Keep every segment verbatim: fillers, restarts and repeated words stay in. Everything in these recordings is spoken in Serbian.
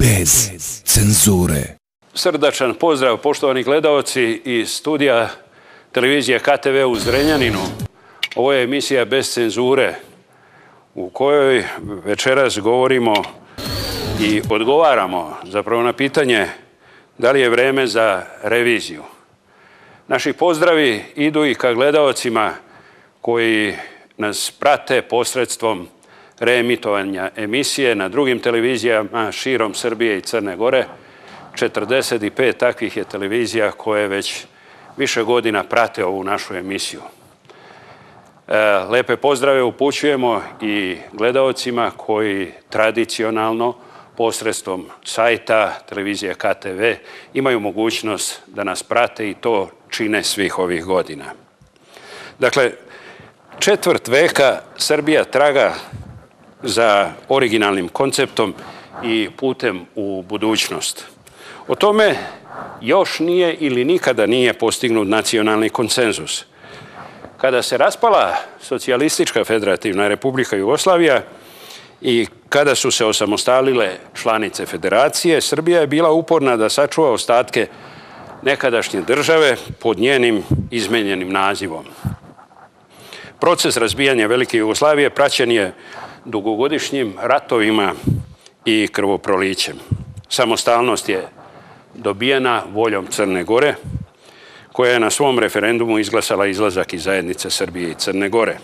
bez cenzure. Srdačan pozdrav, poštovani gledaoci iz studija televizije K T V u Zrenjaninu. Ovo je emisija Bez cenzure u kojoj večeras govorimo i odgovaramo zapravo na pitanje da li je vreme za reviziju. Naši pozdravi idu i ka gledaocima koji nas prate posredstvom reemitovanja emisije na drugim televizijama širom Srbije i Crne Gore. četrdeset pet takvih je televizija koje već više godina prate ovu našu emisiju. Lepe pozdrave upućujemo i gledaocima koji tradicionalno posredstvom sajta televizije K T V imaju mogućnost da nas prate i to čine svih ovih godina. Dakle, četvrt veka Srbija traga za originalnim konceptom i putem u budućnost. O tome još nije ili nikada nije postignut nacionalni konsenzus. Kada se raspala Socijalistička federativna Republika Jugoslavija i kada su se osamostalile članice federacije, Srbija je bila uporna da sačuva ostatke nekadašnje države pod njenim izmenjenim nazivom. Proces razbijanja Velike Jugoslavije praćen je dugogodišnjim ratovima i krvoprolićem. Samostalnost je dobijena voljom Crne Gore, koja je na svom referendumu izglasala izlazak iz zajednice Srbije i Crne Gore.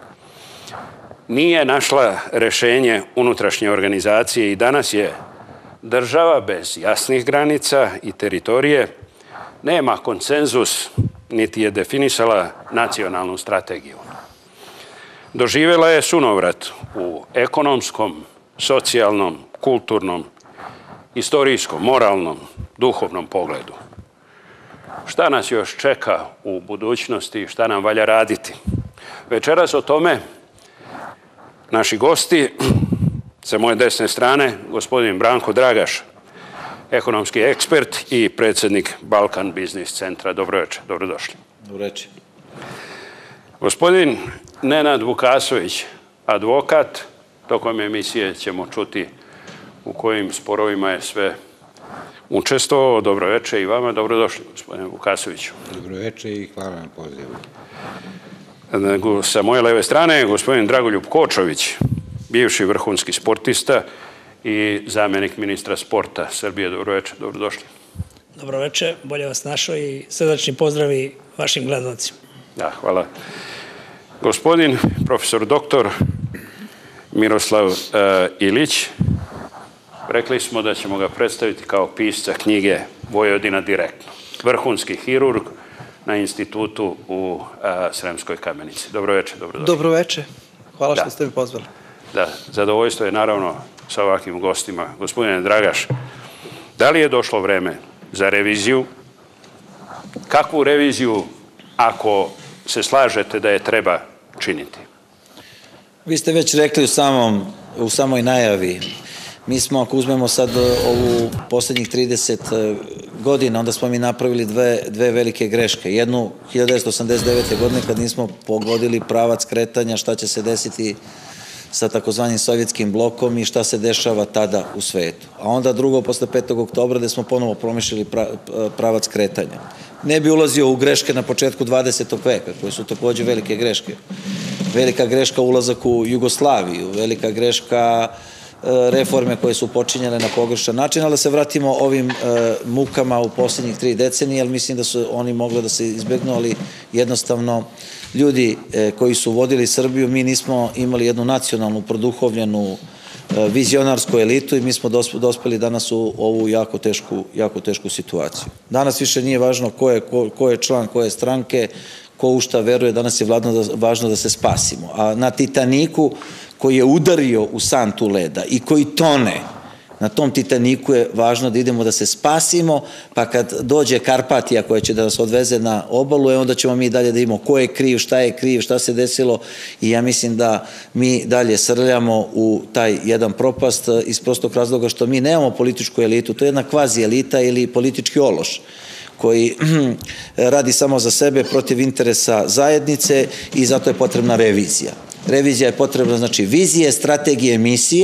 Nije našla rešenje unutrašnje organizacije i danas je država bez jasnih granica i teritorije, nema konsenzus, niti je definisala nacionalnu strategiju. Doživjela je sunovrat u ekonomskom, socijalnom, kulturnom, istorijskom, moralnom, duhovnom pogledu. Šta nas još čeka u budućnosti i šta nam valja raditi? Večeras o tome naši gosti, sa moje desne strane, gospodin Branko Dragaš, ekonomski ekspert i predsjednik Balkan Biznis centra. Dobroveče, dobrodošli. Dobroveče. Gospodin Nenad Vukasović, advokat, tokom emisije ćemo čuti u kojim sporovima je sve učestvovao. Dobroveče i vama, dobrodošli, gospodine Vukasoviću. Dobroveče i hvala na pozivu. Sa moje leve strane, gospodin Dragoljub Kočović, bivši vrhunski sportista i zamjenik ministra sporta Srbije. Dobroveče, dobrodošli. Dobroveče, bolje vas našao i srdačni pozdravi vašim gledalcima. Da, hvala. Gospodin profesor doktor Miroslav uh, Ilić, rekli smo da ćemo ga predstaviti kao pisca knjige Vojvodina direktno. Vrhunski hirurg na institutu u uh, Sremskoj Kamenici. Dobroveče, dobrodošli. Dobroveče, hvala što ste mi pozvali. Da, zadovoljstvo je naravno sa ovakvim gostima. Gospodine Dragaš, da li je došlo vreme za reviziju? Kakvu reviziju, ako se slažete da je treba činiti? Vi ste već rekli u, samom, u samoj najavi. Mi smo, ako uzmemo sad ovu posljednjih trideset godina, onda smo mi napravili dve, dve velike greške. Jednu hiljadu devetsto osamdeset devete. godine kad nismo pogodili pravac kretanja šta će se desiti sa takozvanim sovjetskim blokom i šta se dešava tada u svetu. A onda drugo, posle petog oktobra, gde smo ponovo promišljali pravac kretanja. Ne bi ulazio u greške na početku dvadesetog veka, koje su takođe velike greške. Velika greška ulazak u Jugoslaviju, velika greška reforme koje su počinjene na pogrešan način, ali da se vratimo ovim mukama u posljednjih tri decenije, jer mislim da su oni mogli da se izbjegnu, ali jednostavno ljudi koji su vodili Srbiju, mi nismo imali jednu nacionalnu, produhovljenu, vizionarsku elitu i mi smo dospeli danas u ovu jako tešku, jako tešku situaciju. Danas više nije važno ko je, ko, ko je član koje stranke, ko u šta veruje, danas je važno da se spasimo. A na Titaniku koji je udario u santu leda i koji tone, na tom Titaniku je važno da idemo da se spasimo, pa kad dođe Karpatija koja će da nas odveze na obalu, e onda ćemo mi dalje da imamo ko je kriv, šta je kriv, šta se desilo i ja mislim da mi dalje srljamo u taj jedan propast iz prostog razloga što mi nemamo političku elitu, to je jedna kvazi elita ili politički ološ koji radi samo za sebe protiv interesa zajednice i zato je potrebna revizija. Revizija je potrebna, znači, vizije, strategije, misije,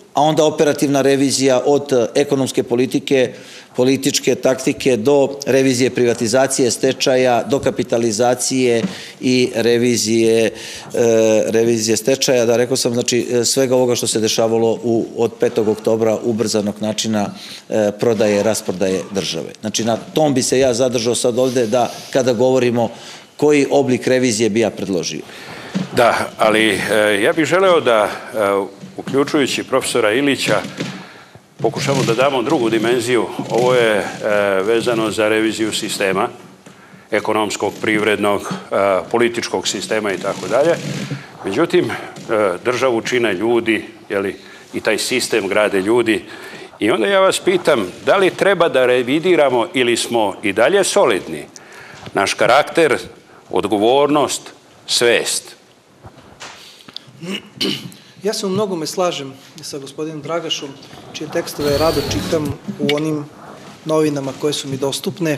a onda operativna revizija od ekonomske politike, političke taktike do revizije privatizacije, stečaja, dokapitalizacije i revizije, revizije stečaja. Da, rekao sam, znači, svega ovoga što se dešavalo u, od petog oktobra ubrzanog načina prodaje, rasprodaje države. Znači, na tom bi se ja zadržao sad ovde da kada govorimo koji oblik revizije bi ja predložio. Da, ali ja bih želeo da, uključujući profesora Ilića, pokušamo da damo drugu dimenziju. Ovo je vezano za reviziju sistema, ekonomskog, privrednog, političkog sistema i tako dalje. Međutim, državu čine ljudi, jeli, i taj sistem grade ljudi. I onda ja vas pitam, da li treba da revidiramo ili smo i dalje solidni? Naš karakter, odgovornost, svest. Ja se u mnogome slažem sa gospodinom Dragašom, čije tekstove rado čitam u onim novinama koje su mi dostupne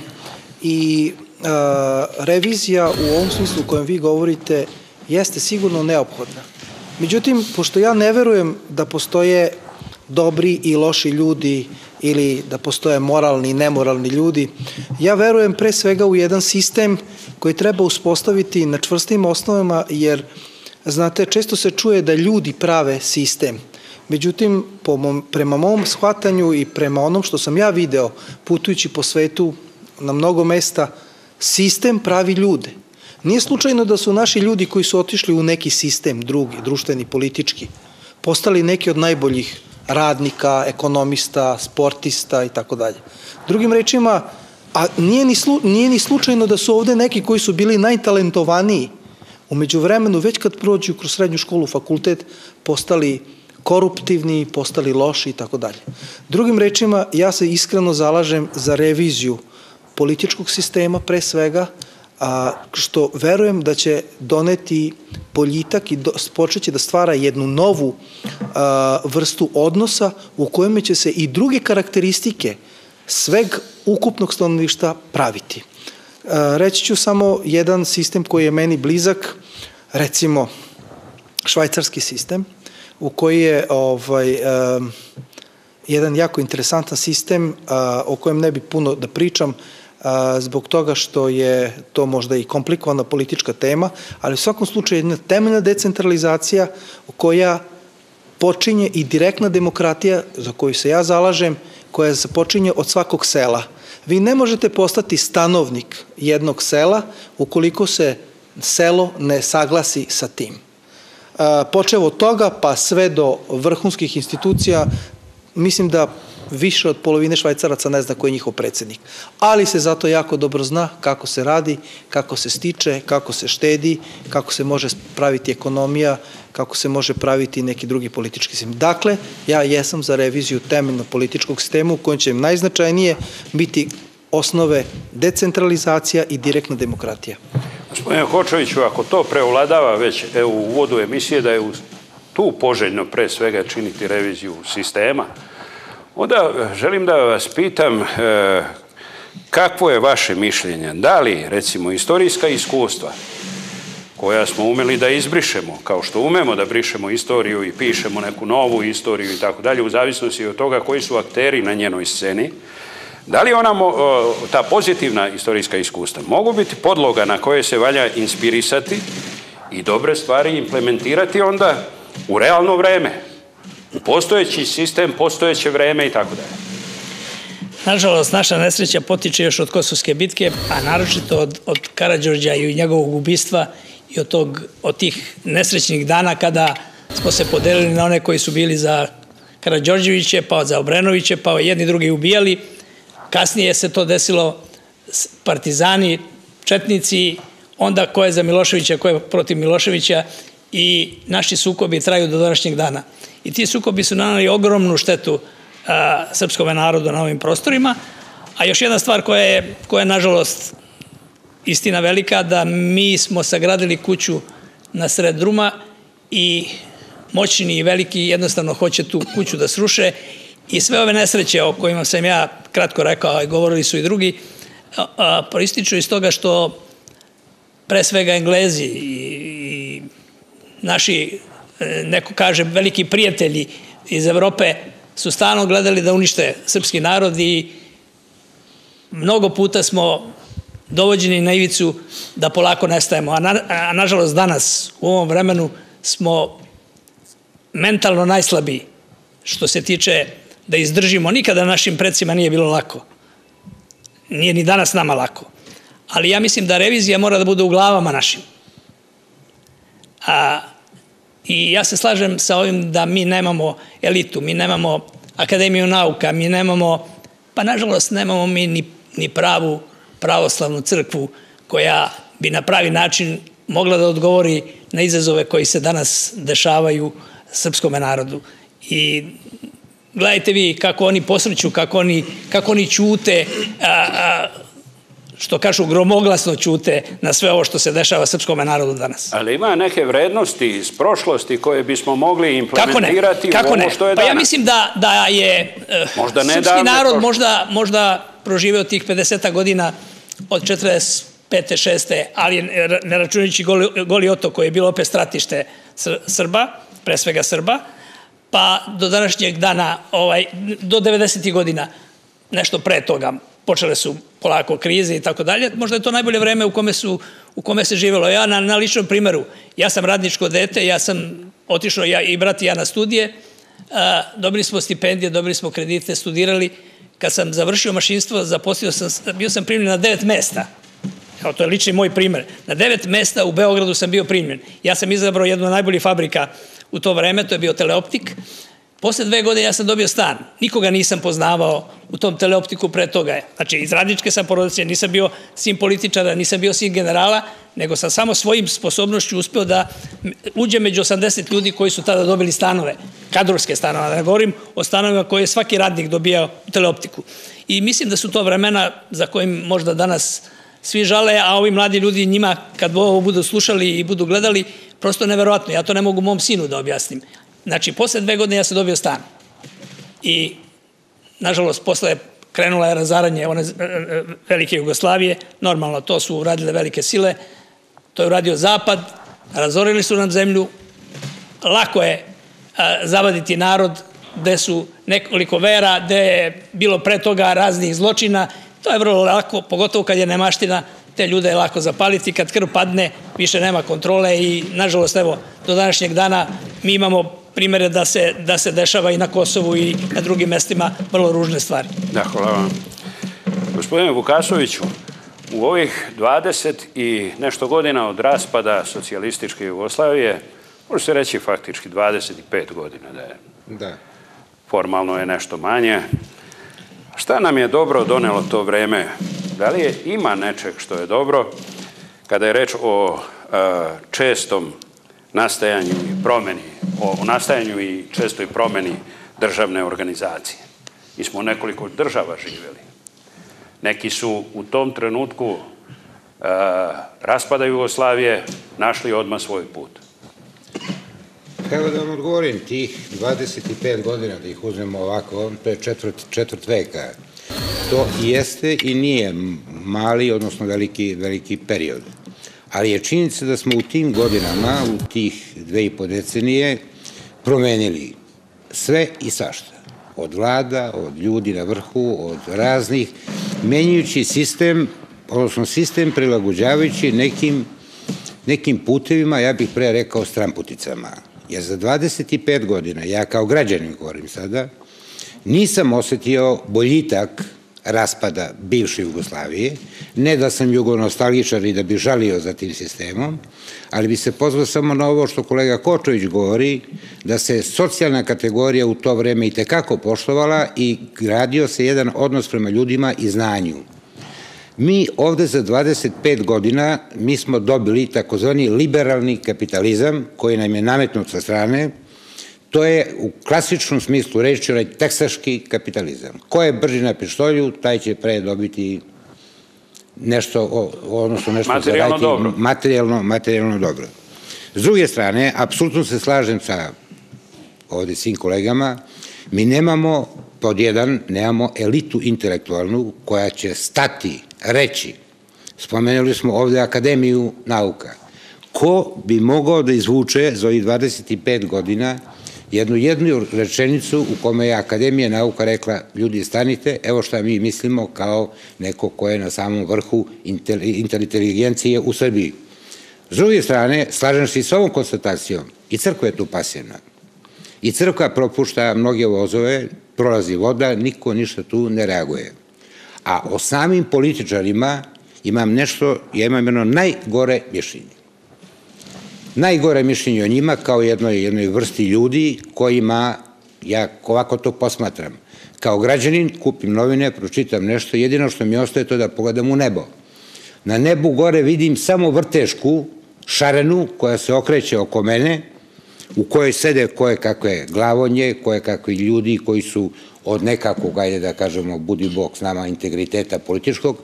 i a, revizija u ovom smislu u kojem vi govorite jeste sigurno neophodna. Međutim, pošto ja ne verujem da postoje dobri i loši ljudi ili da postoje moralni i nemoralni ljudi, ja verujem pre svega u jedan sistem koji treba uspostaviti na čvrstim osnovama, jer znate, često se čuje da ljudi prave sistem. Međutim, po mom, prema mom shvatanju i prema onom što sam ja video putujući po svetu na mnogo mesta, sistem pravi ljude. Nije slučajno da su naši ljudi koji su otišli u neki sistem, drugi, društveni, politički, postali neki od najboljih radnika, ekonomista, sportista i tako dalje. Drugim rečima, a nije ni, slu, nije ni slučajno da su ovde neki koji su bili najtalentovaniji, umeđu vremenu, već kad prođu kroz srednju školu, fakultet, postali koruptivni, postali loši i tako dalje. Drugim rečima, ja se iskreno zalažem za reviziju političkog sistema, pre svega, a, što verujem da će doneti boljitak i do, počeće da stvara jednu novu a, vrstu odnosa u kojem će se i druge karakteristike sveg ukupnog stanovništva praviti. A, reći ću samo jedan sistem koji je meni blizak, recimo švajcarski sistem, u koji je ovaj, a, jedan jako interesantan sistem a, o kojem ne bi puno da pričam, a, zbog toga što je to možda i komplikovana politička tema, ali u svakom slučaju jedna temeljna decentralizacija koja počinje i direktna demokratija za koju se ja zalažem, koja počinje od svakog sela. Vi ne možete postati stanovnik jednog sela ukoliko se selo ne saglasi sa tim. Počev od toga pa sve do vrhunskih institucija, mislim da više od polovine Švajcaraca ne zna ko je njihov predsjednik. Ali se zato jako dobro zna kako se radi, kako se stiče, kako se štedi, kako se može praviti ekonomija, kako se može praviti neki drugi politički sistem. Dakle, ja jesam za reviziju temeljnog političkog sistema u kojem će najznačajnije biti osnove decentralizacija i direktna demokratija. Gospodine Hočeviću, ako to preovladava već u uvodu emisije da je tu poželjno pre svega činiti reviziju sistema, onda želim da vas pitam kakvo je vaše mišljenje? Da li, recimo, istorijska iskustva koja smo umeli da izbrišemo, kao što umemo da brišemo istoriju i pišemo neku novu istoriju i tako dalje, u zavisnosti od toga koji su akteri na njenoj sceni, da li ona, ta pozitivna istorijska iskustva mogu biti podloga na koje se valja inspirisati i dobre stvari implementirati onda u realno vreme, u postojeći sistem, postojeće vreme i tako dalje? Nažalost, naša nesreća potiče još od Kosovske bitke, a naročito od, od Karađorđa i njegovog ubistva i od, tog, od tih nesrećnih dana kada smo se podelili na one koji su bili za Karađorđeviće, pa za Obrenoviće, pa jedni drugi ubijali. Kasnije se to desilo partizani, četnici, onda ko je za Miloševića, ko je protiv Miloševića, i naši sukobi traju do današnjeg dana. I ti sukobi su naneli ogromnu štetu a, srpskome narodu na ovim prostorima. A još jedna stvar koja je, koja je nažalost istina velika, da mi smo sagradili kuću na sred druma i moćni i veliki jednostavno hoće tu kuću da sruše. I sve ove nesreće o kojima sam ja kratko rekao, i govorili su i drugi, proističu iz toga što pre svega Englezi i naši, neko kaže, veliki prijatelji iz Evrope su stalno gledali da unište srpski narod i mnogo puta smo dovođeni na ivicu da polako nestajemo. A, na, a nažalost danas u ovom vremenu smo mentalno najslabiji što se tiče da izdržimo. Nikada našim predsima nije bilo lako. Nije ni danas nama lako. Ali ja mislim da revizija mora da bude u glavama našim. A, I ja se slažem sa ovim da mi nemamo elitu, mi nemamo akademiju nauka, mi nemamo, pa nažalost nemamo mi ni, ni pravu pravoslavnu crkvu koja bi na pravi način mogla da odgovori na izazove koji se danas dešavaju srpskom narodu. I gledajte vi kako oni posrću, kako oni, kako oni ćute, a, a, što kažu gromoglasno ćute na sve ovo što se dešava srpskom narodu danas. Ali ima neke vrednosti iz prošlosti koje bismo mogli implementirati Kako u ovo ne? što je pa danas. ja mislim da, da je možda ne srpski narod prošlo. možda, možda proživeo tih pedeset godina od četrdeset pete šeste ali ne računajući Goli, Goli otok koji je bilo opet stratište Srba, pre svega Srba, pa do današnjeg dana, ovaj, do devedesetih godina, nešto pre toga, počele su polako krize i tako dalje. Možda je to najbolje vreme u kome, su, u kome se živjelo. Ja na, na ličnom primjeru, ja sam radničko dete, ja sam otišao ja, i brat i ja na studije, a, dobili smo stipendije, dobili smo kredite, studirali. Kad sam završio mašinstvo, zaposlio sam, bio sam primljen na devet mesta. Evo, to je lični moj primjer. Na devet mesta u Beogradu sam bio primljen. Ja sam izabrao jednu od najboljih fabrika u to vreme, to je bio Teleoptik. Posle dve godine ja sam dobio stan. Nikoga nisam poznavao u tom Teleoptiku pre toga. Znači, iz radničke sam porodice, nisam bio sin političara, nisam bio sin generala, nego sam samo svojim sposobnošću uspeo da uđem među osamdeset ljudi koji su tada dobili stanove, kadrovske stanove. Da ne govorim o stanovima koje je svaki radnik dobijao u Teleoptiku. I mislim da su to vremena za kojim možda danas svi žale, a ovi mladi ljudi njima, kad ovo budu slušali i budu gledali, prosto neverovatno. Ja to ne mogu mom sinu da objasnim. Znači, posle dve godine ja sam dobio stan. I, nažalost, posle krenula je razaranje one velike Jugoslavije. Normalno, to su uradile velike sile. To je uradio Zapad. Razorili su nam zemlju. Lako je a, zavaditi narod gde su nekoliko vera, gde je bilo pre toga raznih zločina. To je vrlo lako, pogotovo kad je nemaština, te ljude je lako zapaliti. Kad krv padne, više nema kontrole i, nažalost, evo, do današnjeg dana mi imamo primere da se, da se dešava i na Kosovu i na drugim mestima vrlo ružne stvari. Da, hvala vam. Gospodine Vukasoviću, u ovih dvadeset i nešto godina od raspada socijalističke Jugoslavije, može se reći faktički dvadeset pet godina da je. Da. Formalno je nešto manje. Šta nam je dobro donelo to vreme? Da li je, ima nečeg što je dobro kada je reč o a, čestom nastajanju i promeni, o nastajanju i čestoj promeni državne organizacije? Mi smo nekoliko država živjeli. Neki su u tom trenutku a, raspada Jugoslavije našli odmah svoj put. Evo da vam odgovorim, tih dvadeset pet godina, da ih uzmemo ovako, to je četvrt, četvrt veka. To jeste i nije mali, odnosno veliki, veliki period. Ali je činjenica da smo u tim godinama, u tih dve i po decenije, promenili sve i svašta. Od vlada, od ljudi na vrhu, od raznih, menjajući sistem, odnosno sistem prilagođavajući nekim, nekim putevima, ja bih pre rekao stramputicama. Jer za dvadeset pet godina, ja kao građanin govorim sada, nisam osetio boljitak raspada bivše Jugoslavije, ne da sam jugonostalgičar i da bi žalio za tim sistemom, ali bi se pozvao samo na ovo što kolega Kočović govori, da se socijalna kategorija u to vreme i tekako poštovala i gradio se jedan odnos prema ljudima i znanju. Mi ovde za dvadeset pet godina, mi smo dobili takozvani liberalni kapitalizam koji nam je nametnut sa strane. To je u klasičnom smislu reči onaj teksaški kapitalizam. Ko je brži na pištolju, taj će pre dobiti nešto, odnosno nešto materijalno dobro. Materijalno, materijalno dobro. S druge strane, apsolutno se slažem sa ovde svim kolegama, mi nemamo, pod jedan, nemamo elitu intelektualnu koja će stati, reći, spomenuli smo ovde Akademiju nauka, ko bi mogao da izvuče za ovih dvadeset pet godina jednu jednu rečenicu u kome je Akademija nauka rekla, ljudi stanite, evo šta mi mislimo kao neko ko je na samom vrhu inteligencije u Srbiji. S druge strane, slažem se i s ovom konstatacijom, i crkva je tu pasivna. I crkva propušta mnoge vozove, prolazi voda, niko ništa tu ne reaguje. A o samim političarima imam nešto, ja imam jedno najgore mišljenje. Najgore mišljenje o njima kao jednoj, jednoj vrsti ljudi kojima, ja ovako to posmatram, kao građanin kupim novine, pročitam nešto, jedino što mi ostaje to da pogledam u nebo. Na nebu gore vidim samo vrtešku, šarenu koja se okreće oko mene, u kojoj sede koje kakve glavonje, koje kakvi ljudi koji su od nekakvog, ajde da kažemo, budi Bog s nama, integriteta političkog,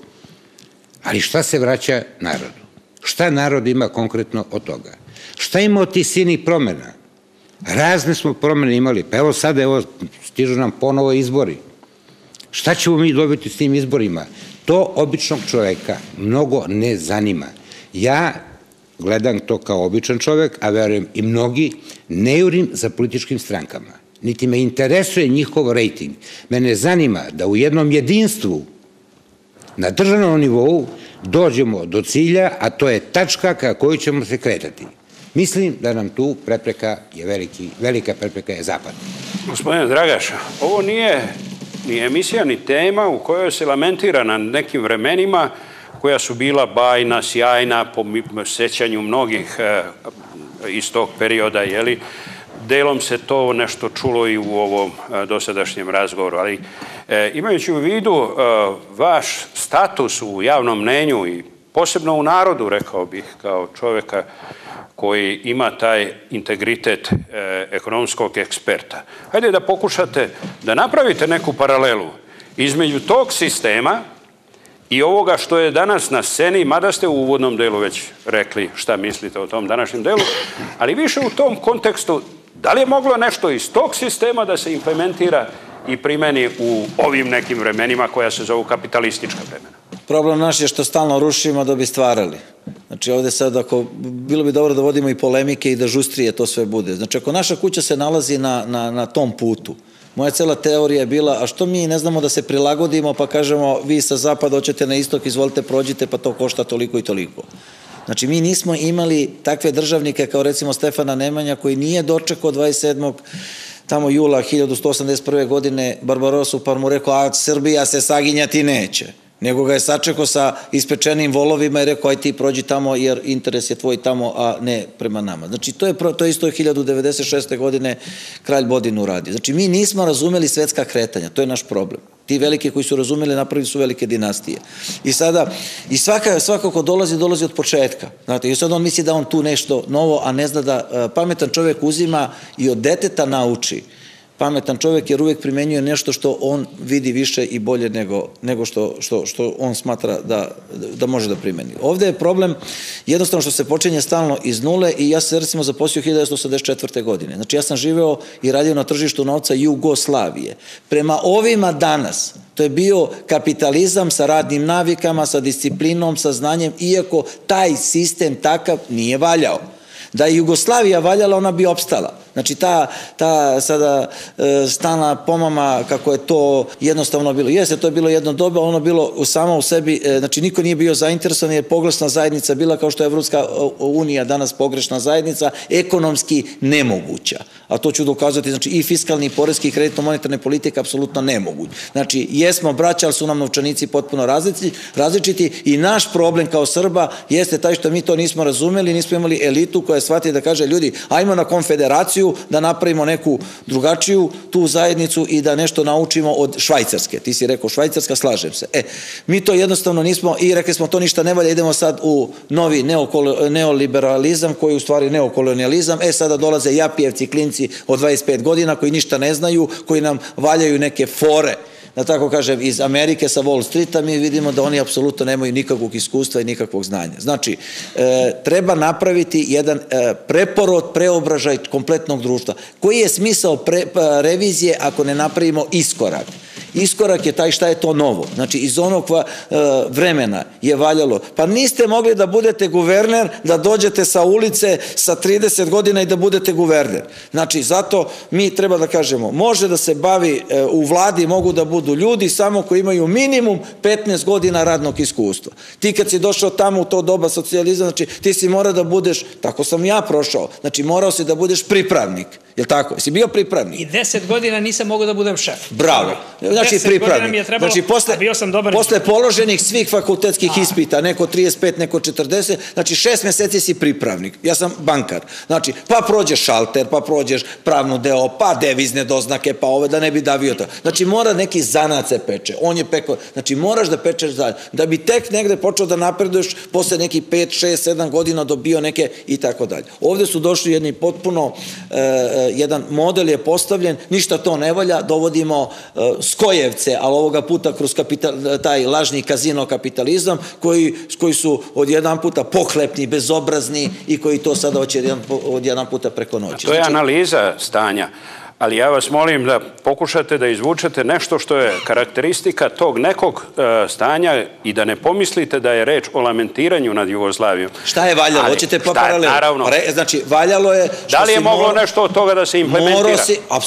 ali šta se vraća narodu? Šta narod ima konkretno od toga? Šta ima od tih silnih promjena? Razne smo promjene imali, pa evo sada, evo, stižu nam ponovo izbori. Šta ćemo mi dobiti s tim izborima? To običnog čoveka mnogo ne zanima. Ja gledam to kao običan čovek, a verujem i mnogi, ne jurim za političkim strankama. Niti me interesuje njihov rejting. Mene zanima da u jednom jedinstvu na državnom nivou dođemo do cilja, a to je tačka ka koju ćemo se kretati. Mislim da nam tu prepreka je veliki, velika prepreka je zapad. Gospodine Dragaš, ovo nije ni emisija, ni tema u kojoj se lamentira na nekim vremenima koja su bila bajna, sjajna, po sećanju mnogih iz tog perioda, jeli, delom se to nešto čulo i u ovom dosadašnjem razgovoru, ali imajući u vidu vaš status u javnom mnenju i posebno u narodu, rekao bih, kao čoveka koji ima taj integritet ekonomskog eksperta, hajde da pokušate da napravite neku paralelu između tog sistema i ovoga što je danas na sceni, mada ste u uvodnom delu već rekli šta mislite o tom današnjem delu, ali više u tom kontekstu, da li je moglo nešto iz tog sistema da se implementira i primeni u ovim nekim vremenima koja se zovu kapitalistička vremena? Problem naš je što stalno rušimo da bi stvarali. Znači ovde sad, ako, bilo bi dobro da vodimo i polemike i da žustrije to sve bude. Znači ako naša kuća se nalazi na, na, na tom putu, moja cela teorija je bila, a što mi ne znamo da se prilagodimo pa kažemo vi sa zapada hoćete na istok, izvolite prođite pa to košta toliko i toliko. Znači mi nismo imali takve državnike kao recimo Stefana Nemanja koji nije dočekao dvadeset sedmog tamo jula hiljadu sto osamdeset prve godine Barbarosu pa mu rekao a Srbija se saginjati neće. Nego ga je sačekao sa ispečenim volovima i rekao aj ti prođi tamo jer interes je tvoj tamo, a ne prema nama. Znači to je, to je isto hiljadu devedeset šeste godine kralj Bodin uradio. Znači mi nismo razumeli svetska kretanja, to je naš problem. Ti veliki koji su razumeli napravili su velike dinastije. I sada, i svaka, svako ko dolazi, dolazi od početka. Znate, i sad on misli da on tu nešto novo, a ne zna da pametan čovek uzima i od deteta nauči. Pametan čovek jer uvek primenjuje nešto što on vidi više i bolje nego, nego što, što, što on smatra da, da može da primeni. Ovde je problem jednostavno što se počinje stalno iz nule i ja se recimo zaposlio hiljadu devetsto osamdeset četvrte godine. Znači ja sam živeo i radio na tržištu novca Jugoslavije. Prema ovima danas to je bio kapitalizam sa radnim navikama, sa disciplinom, sa znanjem, iako taj sistem takav nije valjao. Da je Jugoslavija valjala, ona bi opstala. Znači ta, ta sada e, stalna pomama kako je to jednostavno bilo. Jeste, to je bilo jedno doba, ono bilo samo u sebi, e, znači niko nije bio zainteresovan jer pogrešna zajednica bila kao što je Evropska unija danas pogrešna zajednica, ekonomski nemoguća. A to ću dokazati, znači i fiskalni, i poreski, i kreditno-monetarne politike apsolutno nemoguć. Znači jesmo braća, ali su nam novčanici potpuno različiti, različiti i naš problem kao Srba jeste taj što mi to nismo razumeli, nismo imali elitu koja shvati da kaže ljudi, ajmo na konfederaciju da napravimo neku drugačiju tu zajednicu i da nešto naučimo od Švajcarske. Ti si rekao Švajcarska, slažem se. E, mi to jednostavno nismo i rekli smo to ništa ne valja, idemo sad u novi neoliberalizam koji je u stvari neokolonijalizam. E, sada dolaze japijevci, klinci od dvadeset pet godina koji ništa ne znaju, koji nam valjaju neke fore, da tako kažem, iz Amerike sa Wall Streeta, mi vidimo da oni apsolutno nemaju nikakvog iskustva i nikakvog znanja. Znači, e, treba napraviti jedan e, preporod, preobražaj kompletnog društva. Koji je smisao pre, pa, revizije ako ne napravimo iskorak? iskorak je taj šta je to novo. Znači, iz onog vremena je valjalo. Pa niste mogli da budete guverner, da dođete sa ulice sa trideset godina i da budete guverner. Znači, zato mi treba da kažemo, može da se bavi, u vladi mogu da budu ljudi samo koji imaju minimum petnaest godina radnog iskustva. Ti kad si došao tamo u to doba socijalizma, znači, ti si mora da budeš, tako sam ja prošao, znači, morao si da budeš pripravnik. Je li tako? Jesi bio pripravnik? I deset godina nisam mogao da budem šef. Bravo. Znači, pripravnik. Znači, posle položenih svih fakultetskih ispita, neko trideset pet, neko četrdeset, znači, šest meseci si pripravnik. Ja sam bankar. Znači, pa prođeš šalter, pa prođeš pravnu deo, pa devizne doznake, pa ove, da ne bi davio to. Znači, mora neki zanat se peče. On je pekao. Znači, moraš da pečeš zanat. Da bi tek negde počeo da napreduješ posle nekih pet, šest, sedam godina dobio neke i tako dalje. Ovde su došli jedni potpuno, jedan model je postavljen, ništa to ne valja, dovodimo skojevce, ali ovoga puta kroz taj lažni kazino kapitalizam, koji su od jedan puta pohlepni, bezobrazni i koji to sada hoće od jedan puta preko noći. To je analiza stanja. Ali ja vas molim da pokušate da izvučete nešto što je karakteristika tog nekog stanja i da ne pomislite da je reč o lamentiranju nad Jugoslavijom. Šta je valjalo? Hoćete pa paralelno? Naravno. Znači, valjalo je... Da li je moglo nešto od toga da se implementira?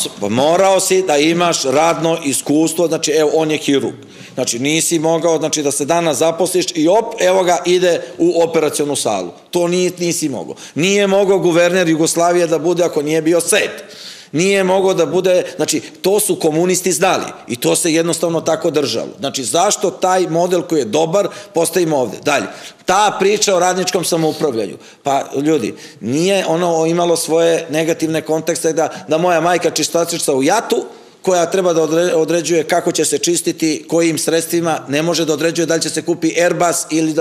Morao si da imaš radno iskustvo, znači, evo, on je hirurg. Znači, nisi mogao, znači, da se danas zaposliš i op, evo ga, ide u operacionu salu. To nisi mogao. Nije mogao guverner Jugoslavije da bude ako nije bio set. Nije mogao da bude, znači, to su komunisti znali i to se jednostavno tako držalo. Znači, zašto taj model koji je dobar postavimo ovde? Dalje, ta priča o radničkom samoupravljanju, pa ljudi, nije ono imalo svoje negativne kontekste da moja majka čistačica u Jatu, koja treba da određuje kako će se čistiti, kojim sredstvima, ne može da određuje da li će se kupi Airbus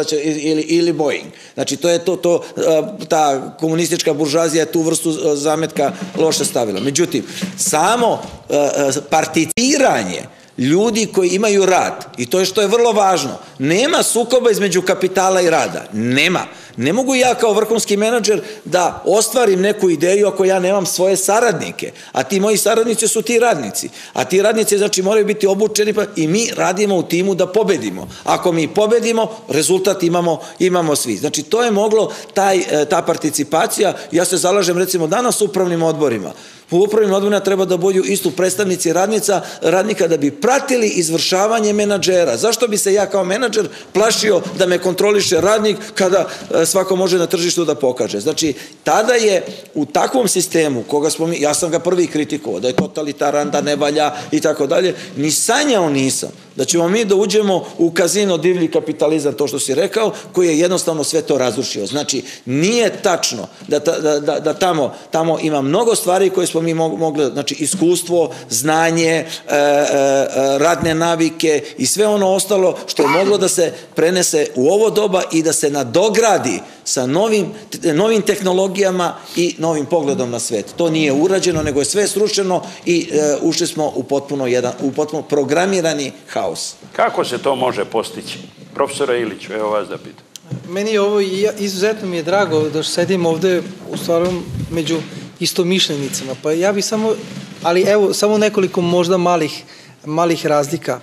ili Boeing. Znači, to je to, ta komunistička buržuazija je tu vrstu zametka loše stavila. Međutim, samo participiranje ljudi koji imaju rad, i to je što je vrlo važno, nema sukoba između kapitala i rada. Nema. Ne mogu ja kao vrhunski menadžer da ostvarim neku ideju ako ja nemam svoje saradnike, a ti moji saradnici su ti radnici, a ti radnici znači moraju biti obučeni i mi radimo u timu da pobedimo. Ako mi pobedimo, rezultat imamo svi. Znači to je moglo, ta participacija, ja se zalažem recimo danas u upravnim odborima, u upravnim odborima treba da budu isto predstavnici radnika da bi pratili izvršavanje menadžera. Zašto bi se ja kao menadžer plašio da me kontroliše radnik kada svako može na tržištu da pokaže? Znači, tada je u takvom sistemu, koga smo mi, ja sam ga prvi kritikovao, da je totalitaran, da ne valja i tako dalje, ni sanjao nisam da ćemo mi da uđemo u kazino divlji kapitalizam, to što si rekao, koji je jednostavno sve to razrušio. Znači, nije tačno da tamo ima mnogo stvari koje smo mi mogli, znači iskustvo, znanje, radne navike i sve ono ostalo što je moglo da se prenese u ovo doba i da se nadogradi sa novim tehnologijama i novim pogledom na svet. To nije urađeno, nego je sve srušeno i ušli smo u potpuno programirani haos. Kako se to može postići? Profesora Iliću, evo vas da pitam. Meni je ovo, izuzetno mi je drago da sedim ovde u stvarnom među istomišljenicama. Pa ja bih samo, ali evo, samo nekoliko možda malih razlika.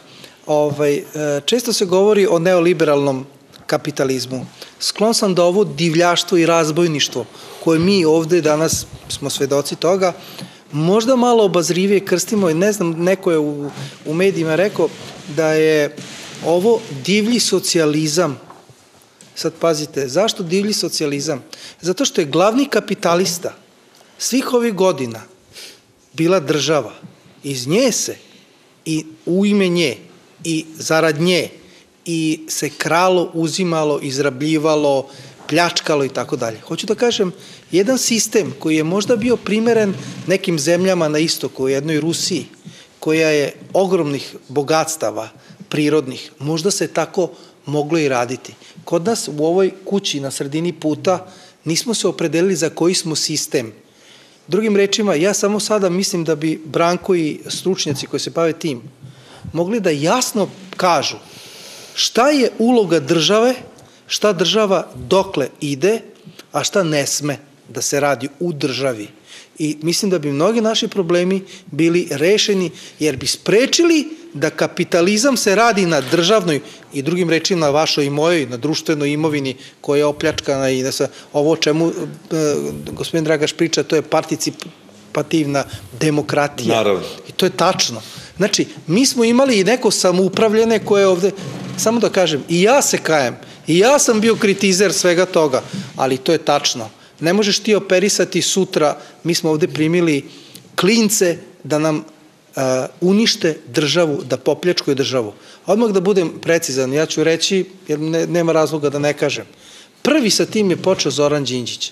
Često se govori o neoliberalnom kapitalizmu. Sklon sam da ovo divljaštvo i razbojništvo koje mi ovde danas smo svedoci toga, možda malo obazrivije krstimo i ne znam, neko je u medijima rekao da je ovo divlji socijalizam. Sad pazite, zašto divlji socijalizam? Zato što je glavni kapitalista svih ovih godina bila država. Iz nje se i u ime nje i zarad nje i se kralo, uzimalo, izrabljivalo, pljačkalo i tako dalje. Hoću da kažem, jedan sistem koji je možda bio primeren nekim zemljama na istoku, u jednoj Rusiji, koja je ogromnih bogatstava prirodnih, možda se tako moglo i raditi. Kod nas u ovoj kući na sredini puta nismo se opredelili za koji smo sistem. Drugim rečima, ja samo sada mislim da bi Branko i stručnjaci koji se bave tim mogli da jasno kažu šta je uloga države, šta država dokle ide, a šta ne sme da se radi u državi. I mislim da bi mnogi naši problemi bili rešeni, jer bi sprečili da kapitalizam se radi na državnoj i drugim rečima na vašoj i mojoj, na društvenoj imovini koja je opljačkana i da se ovo o čemu gospodin Dragaš priča, to je participativna demokratija. Naravno. I to je tačno. Znači, mi smo imali i neko samoupravljene koje je ovde, samo da kažem, i ja se kajem, i ja sam bio kritizer svega toga, ali to je tačno. Ne možeš ti operisati sutra, mi smo ovde primili klince da nam uh, unište državu, da popljačkuju državu. Odmah da budem precizan, ja ću reći, jer ne, nema razloga da ne kažem. Prvi sa tim je počeo Zoran Đinđić.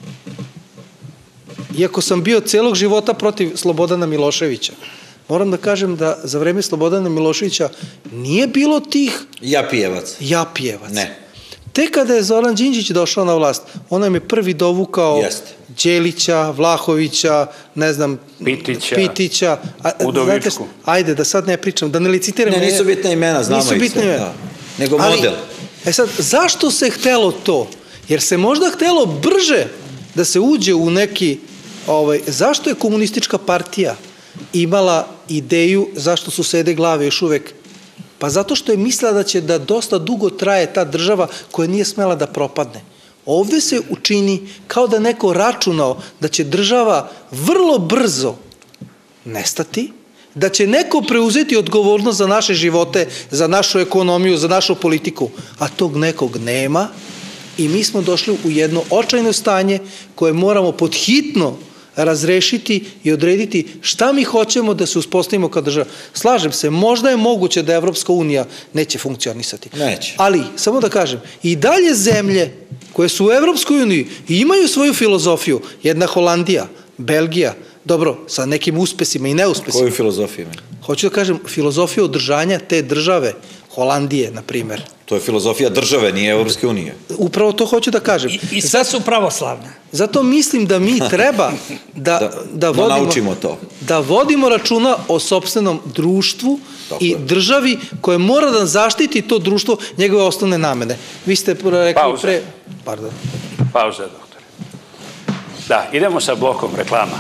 Iako sam bio celog života protiv Slobodana Miloševića, moram da kažem da za vreme Slobodana Miloševića nije bilo tih... Japijevac. Japijevac. Ne. Tek kada je Zoran Đinđić došao na vlast, on nam je prvi dovukao Đelića, Vlahovića, ne znam, Pitića, Pitića a, Udovičku. Znate, ajde, da sad ne pričam, da ne licitiram. Ne, nisu bitne imena, znamo ih sve. Nisu bitne imena. Nego model. Ali, e sad, zašto se htelo to? Jer se možda htelo brže da se uđe u neki... Ovaj, zašto je komunistička partija imala ideju zašto su sede glave još uvek? Pa zato što je mislila da će da dosta dugo traje ta država koja nije smela da propadne. Ovde se učini kao da neko računao da će država vrlo brzo nestati, da će neko preuzeti odgovornost za naše živote, za našu ekonomiju, za našu politiku, a tog nekog nema i mi smo došli u jedno očajno stanje koje moramo podhitno razrešiti i odrediti šta mi hoćemo da se uspostavimo kao država. Slažem se, možda je moguće da Evropska unija neće funkcionisati. Neće. Ali, samo da kažem, i dalje zemlje koje su u Evropskoj uniji i imaju svoju filozofiju, jedna Holandija, Belgija, dobro, sa nekim uspesima i neuspesima. Koju filozofiju imaju? Hoću da kažem, filozofiju održanja te države, Holandije, na primer. To je filozofija države, nije Evropske unije. Upravo to hoću da kažem. I, i sve su pravoslavne. Zato mislim da mi treba da, da, da, vodimo, da naučimo to. Da vodimo računa o sopstvenom društvu Tako i je. državi koja mora da zaštiti to društvo, njegove osnovne namene. Vi ste rekli Pauza. pre... Pardon. Pauza, doktore. Da, idemo sa blokom reklama.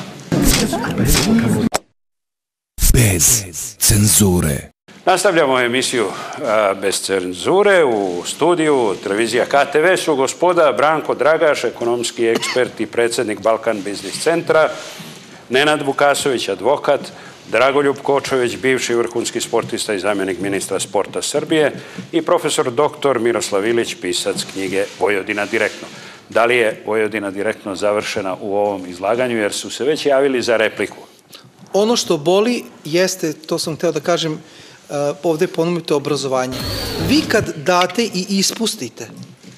Bez cenzure. Nastavljamo emisiju a, Bez cenzure. U studiju televizija K T V su gospoda Branko Dragaš, ekonomski ekspert i predsednik Balkan Biznis centra, Nenad Vukasović, advokat, Dragoljub Kočović, bivši vrhunski sportista i zamjenik ministra sporta Srbije i profesor doktor Miroslav Ilić, pisac knjige Vojvodina direktno. Da li je Vojvodina direktno završena u ovom izlaganju, jer su se već javili za repliku? Ono što boli jeste, to sam hteo da kažem, ovde ponovite obrazovanje. Vi kad date i ispustite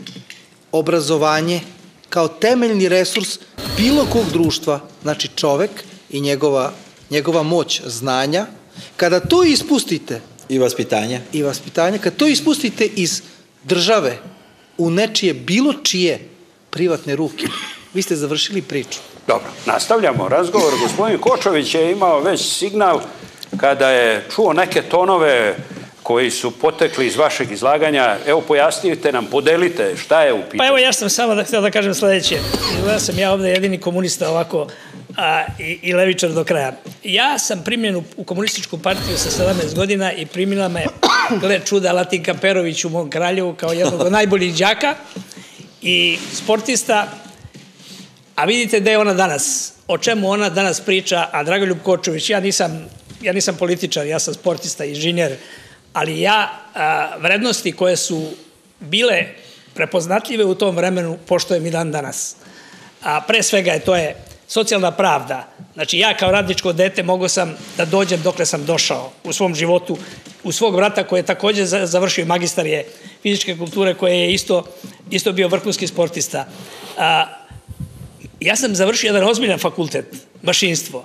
obrazovanje kao temeljni resurs bilo kog društva, znači čovek i njegova, njegova moć znanja, kada to ispustite I vaspitanje. I vaspitanje, kad to ispustite iz države u nečije, bilo čije privatne ruke, vi ste završili priču. Dobro, nastavljamo razgovor. Gospodin Kočović je imao već signal kada je čuo neke tonove koji su potekli iz vašeg izlaganja. Evo, pojasnite nam, podelite šta je u pitanju. Pa evo, ja sam samo da htio da kažem sledeće. Izgleda sam ja ovde jedini komunista ovako a, i, i levičar do kraja. Ja sam primljen u, u komunističku partiju sa sedamnaest godina i primila me, gle čuda, Latinka Perović u mom Kraljevu kao jednog od najboljih đaka i sportista. A vidite gde je ona danas, o čemu ona danas priča, a Dragoljub Kočović, ja nisam, ja nisam političar, ja sam sportista, inženjer, ali ja a, vrednosti koje su bile prepoznatljive u tom vremenu poštujem i dan danas. A pre svega je to je socijalna pravda. Znači ja kao radničko dete mogao sam da dođem dokle sam došao u svom životu, u svog brata koji je takođe završio magistar je fizičke kulture, koji je isto, isto bio vrhunski sportista. A, ja sam završio jedan ozbiljan fakultet, mašinstvo.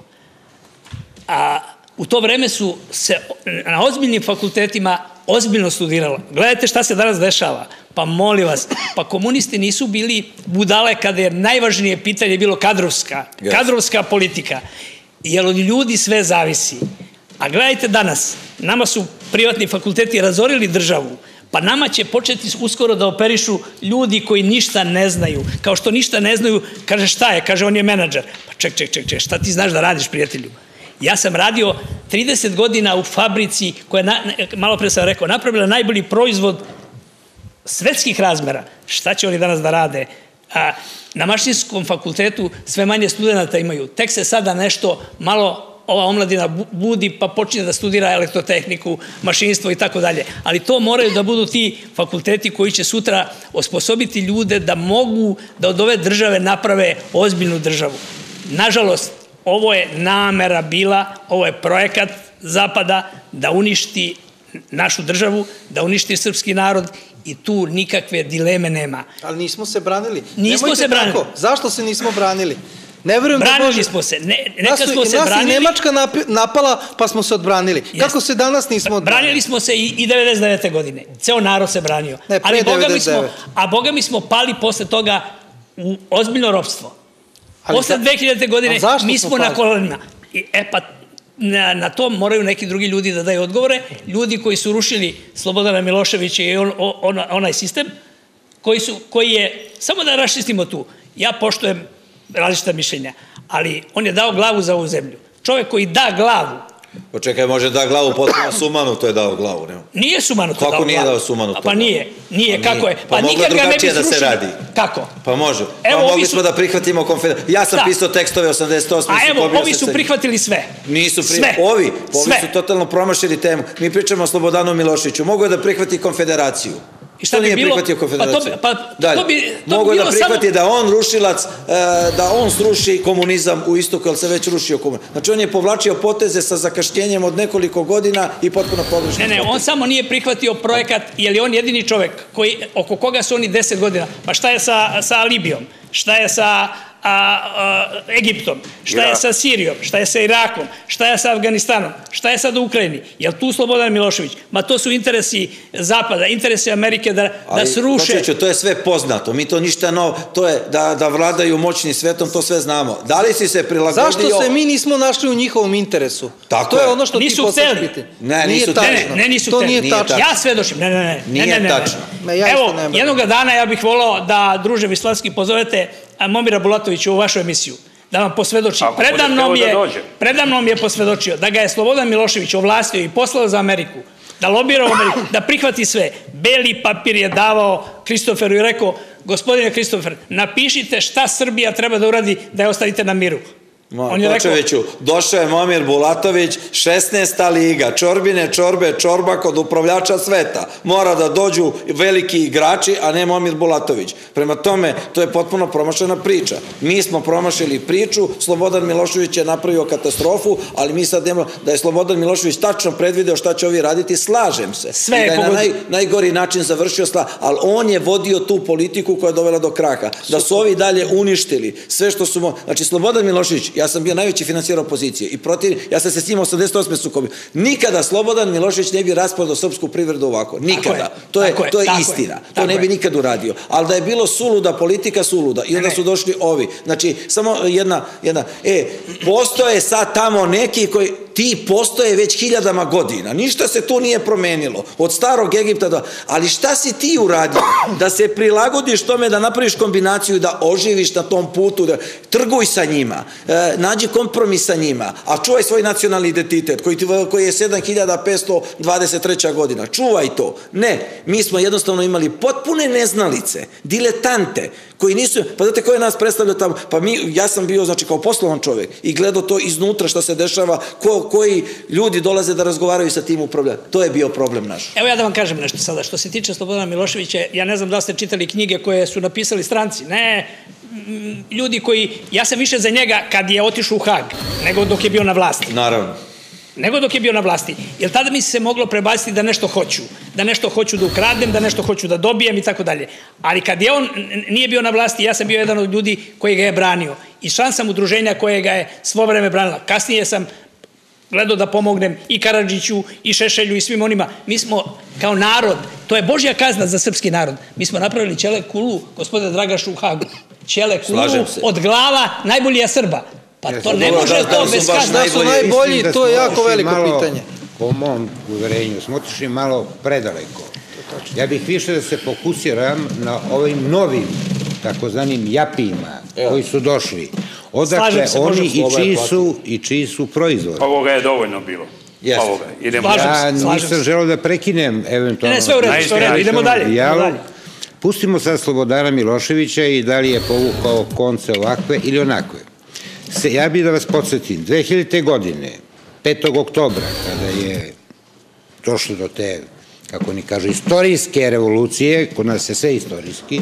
A u to vreme su se na ozbiljnim fakultetima ozbiljno studiralo. Gledajte šta se danas dešava. Pa molim vas, pa komunisti nisu bili budale kada je najvažnije pitanje bilo kadrovska, kadrovska politika. Jer od ljudi sve zavisi. A gledajte danas, nama su privatni fakulteti razorili državu, pa nama će početi uskoro da operišu ljudi koji ništa ne znaju. Kao što ništa ne znaju, kaže šta je, kaže on je menadžer. Pa ček, ček, ček, ček, šta ti znaš da radiš, prijatelju? Ja sam radio trideset godina u fabrici koja, malo pre sam rekao, napravila najbolji proizvod svetskih razmera. Šta će oni danas da rade? Na mašinskom fakultetu sve manje studenta imaju. Tek se sada nešto malo ova omladina budi pa počinje da studira elektrotehniku, mašinstvo i tako dalje. Ali to moraju da budu ti fakulteti koji će sutra osposobiti ljude da mogu da od ove države naprave ozbiljnu državu. Nažalost, ovo je namera bila, ovo je projekat Zapada da uništi našu državu, da uništi srpski narod i tu nikakve dileme nema. Ali nismo se branili. Nismo se branili. Zašto se nismo branili? Ne verujem da može... Branili smo se. Nekad smo se branili... Nas je Nemačka napala, pa smo se odbranili. Kako se danas nismo odbranili? Branili smo se i devedeset devete godine. Ceo narod se branio. Ne, pre devedeset devete. A boga mi smo pali posle toga u ozbiljno ropstvo. Posle dve hiljadite godine mi smo na kolenima. E pa... Na to moraju neki drugi ljudi da daju odgovore. Ljudi koji su rušili Slobodana Miloševića i onaj sistem, koji je, samo da raščistimo tu, ja poštujem različita mišljenja, ali on je dao glavu za ovu zemlju. Čovek koji da glavu... Počekaj, može da glavu potpuno Sumanu, to je dao glavu, nema? Nije Sumanu to dao glavu. Kako nije dao Sumanu to glavu? Pa nije, nije, kako je? Pa moglo drugačije da se radi. Kako? Pa može. Pa mogli smo da prihvatimo konfederaciju. Ja sam pisao tekstove osamdeset osme. A evo, ovi su prihvatili sve. Nisu prihvatili. Ovi, ovi su totalno promašili temu. Mi pričamo o Slobodanu Miloševiću. Mogu da prihvati konfederaciju. Što nije prihvatio konfederaciju? Mogu da prihvati da on rušilac, da on sruši komunizam u istoku, jer se već rušio komunizam. Znači on je povlačio poteze sa zakašnjenjem od nekoliko godina i potpuno pogrešno. Ne, ne, on samo nije prihvatio projekat, jer je on jedini čovek oko koga su oni deset godina. Pa šta je sa Libijom? Šta je sa Egiptom? Šta je sa Sirijom? Šta je sa Irakom? Šta je sa Afganistanom? Šta je sad u Ukrajini? Je li tu Slobodan Milošević? Ma to su interesi Zapada, interesi Amerike da sruše... Ali, to je sve poznato. Mi to ništa novo... To je da vladaju moćni svetom, to sve znamo. Da li si se prilagodio... Zašto se mi nismo našli u njihovom interesu? Tako je. To je ono što ti postaš biti. Ne, nisu tačno. Ne, nisu to nije tačno. Ja svedočim. Ne, ne, ne. Nije tačno. Evo, jednog dana ja bih volao da, druže Vislavski, pozovete Momira Bulatovića u vašu emisiju, da vam posvedoči. Predamnom je posvedočio da ga je Slobodan Milošević ovlastio i poslao za Ameriku, da lobira u Ameriku, da prihvati sve. Beli papir je davao Kristoferu i rekao, gospodine Kristofer, napišite šta Srbija treba da uradi da je ostavite na miru. Kočeviću, došao je Momir Bulatović, šesnaesta liga, čorbine, čorbe, čorba kod upravljača sveta. Mora da dođu veliki igrači, a ne Momir Bulatović. Prema tome, to je potpuno promašena priča. Mi smo promašili priču, Slobodan Milošević je napravio katastrofu, ali mi sad nemamo da je Slobodan Milošević tačno predvideo šta će ovi raditi, slažem se. Sve je pogodio. I da je na najgori način završio slav, ali on je vodio tu politiku koja je dovela do kraha. Da su ovi dalje uništili sve što su... Znači, Slobodan Milošević, ja sam bio najveći financijer opozicije i protiv, ja sam se s njim osamdeset osme sukobio. Nikada Slobodan Milošević ne bi rasprodao srpsku privredu ovako. Nikada. To je, to je istina. To ne bi nikad uradio. Ali da je bilo suluda politika, suluda. I onda su došli ovi. Znači, samo jedna, jedna, e, postoje sad tamo neki koji, ti postoje već hiljadama godina. Ništa se tu nije promenilo. Od starog Egipta do... Ali šta si ti uradio? Da se prilagodiš tome, da napraviš kombinaciju, da oživiš na tom putu, da trguj sa njima, nađi kompromis sa njima, a čuvaj svoj nacionalni identitet koji je sedam hiljada petsto dvadeset treća godina. Čuvaj to. Ne, mi smo jednostavno imali potpune neznalice, diletante, koji nisu, pa znate ko je nas predstavljao tamo, pa mi, ja sam bio, znači, kao poslovan čovjek i gledao to iznutra što se dešava, koji ljudi dolaze da razgovaraju sa tim upravljanjem. To je bio problem naš. Evo ja da vam kažem nešto sada, što se tiče Slobodana Miloševića, ja ne znam da ste čitali knjige koje su napisali stranci, ne, ljudi koji, ja sam više za njega kad je otišao u Hag, nego dok je bio na vlasti. Naravno. Nego dok je bio na vlasti. Jer tada mi se moglo prebaciti da nešto hoću. Da nešto hoću da ukradem, da nešto hoću da dobijem i tako dalje. Ali kad je on nije bio na vlasti, ja sam bio jedan od ljudi koji ga je branio. I član sam udruženja koje ga je svo vreme branila. Kasnije sam gledao da pomognem i Karadžiću, i Šešelju, i svim onima. Mi smo kao narod, to je Božja kazna za srpski narod. Mi smo napravili ćele kulu, gospodine Dragašu, u Hagu. Ćele kulu od glava najboljija Srba. Pa to ne može to bez kazna. Da su najbolji, to je jako veliko pitanje. Po mom uverenju, smo otišli malo predaleko. Ja bih više da se fokusiram na ovim novim takozvanim japima koji su došli. odakle oni i čiji su, i čiji su proizvodi. Ovoga je dovoljno bilo. Ovoga. Idemo. Ja nisam želeo da prekinem eventualno. Ne, sve u redu, sve u redu. Idemo dalje. Pustimo sad Slobodana Miloševića i da li je povukao konce ovakve ili onakve. Ja bih da vas podsjetim, dve hiljadite. godine, petog oktobra, kada je došlo do te, kako oni kažu, istorijske revolucije, kod nas je sve istorijski,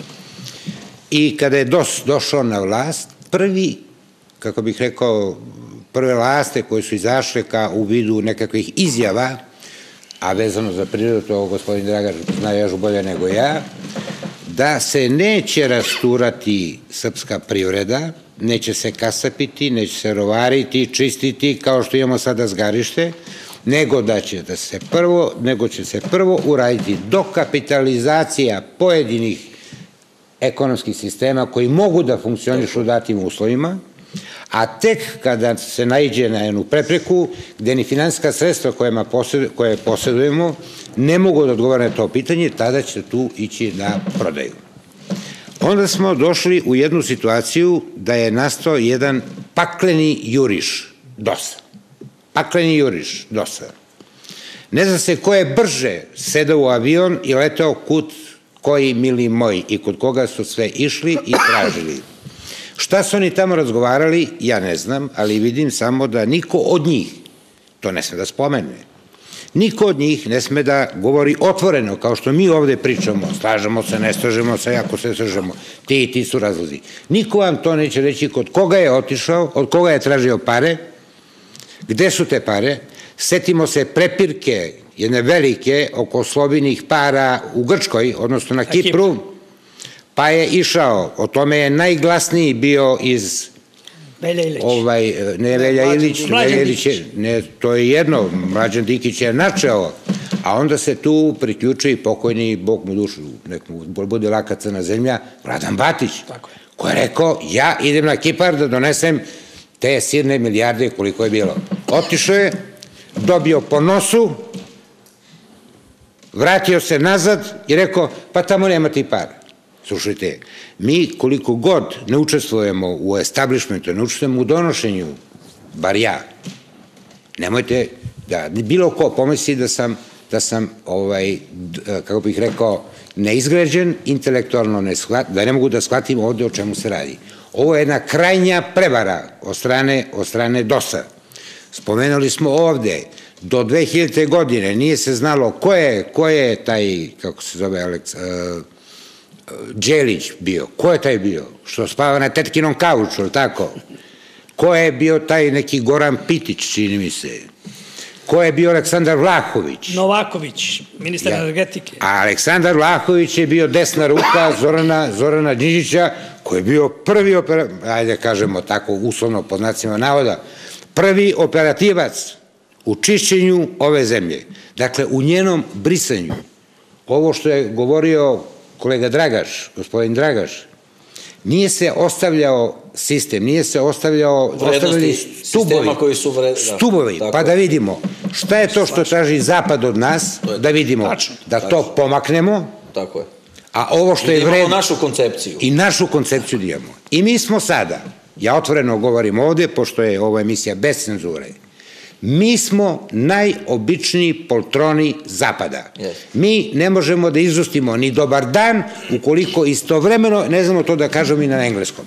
i kada je D O S došao na vlast, prvi, kako bih rekao, prve vlaste koje su izašle ka u vidu nekakvih izjava, a vezano za prirodu, to gospodin Dragaš zna još bolje nego ja, da se neće rasturati srpska privreda, neće se kasapiti, neće se rovariti, čistiti, kao što imamo sada zgarište, nego da će da se prvo, nego će se prvo uraditi dokapitalizacija pojedinih ekonomskih sistema koji mogu da funkcionišu u datim uslovima, a tek kada se naiđe na jednu prepreku, gde ni finansijska sredstva koje posjedujemo ne mogu da odgovore na to pitanje, tada će tu ići na prodaju. Onda smo došli u jednu situaciju da je nastao jedan pakleni juriš D O S-a. Pakleni juriš D O S-a. Ne zna se ko je brže sedao u avion i letao kud koji mili moji i kod koga su sve išli i tražili. Šta su oni tamo razgovarali, ja ne znam, ali vidim samo da niko od njih, to ne sme da spomene, niko od njih ne sme da govori otvoreno, kao što mi ovde pričamo, slažemo se, ne slažemo se, jako se slažemo, ti i ti su razlozi. Niko vam to neće reći kod koga je otišao, od koga je tražio pare, gde su te pare, setimo se prepirke, jedne velike, oko slobinih para u Grčkoj, odnosno na Kipru, pa je išao, o tome je najglasniji bio iz... Velja Ilić. Ovaj, ne Velja Ilić, Mlađan Dikić. Ne, to je jedno, Mlađan Dikić je načeo, a onda se tu priključuje i pokojni, Bog mu dušu, nek mu bude laka crna zemlja, Vladan Batić, koji je rekao, ja idem na Kipar da donesem te silne milijarde koliko je bilo. Otišao je, dobio po nosu, vratio se nazad i rekao, pa tamo nema ti para. Slušajte, mi koliko god ne učestvujemo u establishmentu, ne učestvujemo u donošenju, bar ja, nemojte da bilo ko pomisli da sam, da sam, ovaj, kako bih rekao, neizgrađen, intelektualno ne shvatim, da ne mogu da shvatim ovde o čemu se radi. Ovo je jedna krajnja prevara od strane, od strane D O S-a. Spomenuli smo ovde, do dve hiljadite. godine nije se znalo ko je, ko je taj, kako se zove, Aleks, Đelić bio. Ko je taj bio? Što spava na tetkinom kauču, ili tako? Ko je bio taj neki Goran Pitić, čini mi se? Ko je bio Aleksandar Vlahović? Novaković, ministar energetike. A Aleksandar Vlahović je bio desna ruka Zorana, Zorana Đinđića, koji je bio prvi, ajde kažemo tako, uslovno pod znacima navoda, prvi operativac u čišćenju ove zemlje. Dakle, u njenom brisanju. Ovo što je govorio kolega Dragaš, gospodin Dragaš, nije se ostavljao sistem, nije se ostavljao, ostavili stubovi, stubovi, pa da vidimo šta je to što traži Zapad od nas, da vidimo, da to pomaknemo, a ovo što je vredno... I imamo našu koncepciju. I našu koncepciju da imamo. I mi smo sada, ja otvoreno govorim ovde, pošto je ova emisija bez cenzure, mi smo najobičniji poltroni Zapada. Mi ne možemo da izustimo ni dobar dan ukoliko istovremeno ne znamo to da kažemo i na engleskom.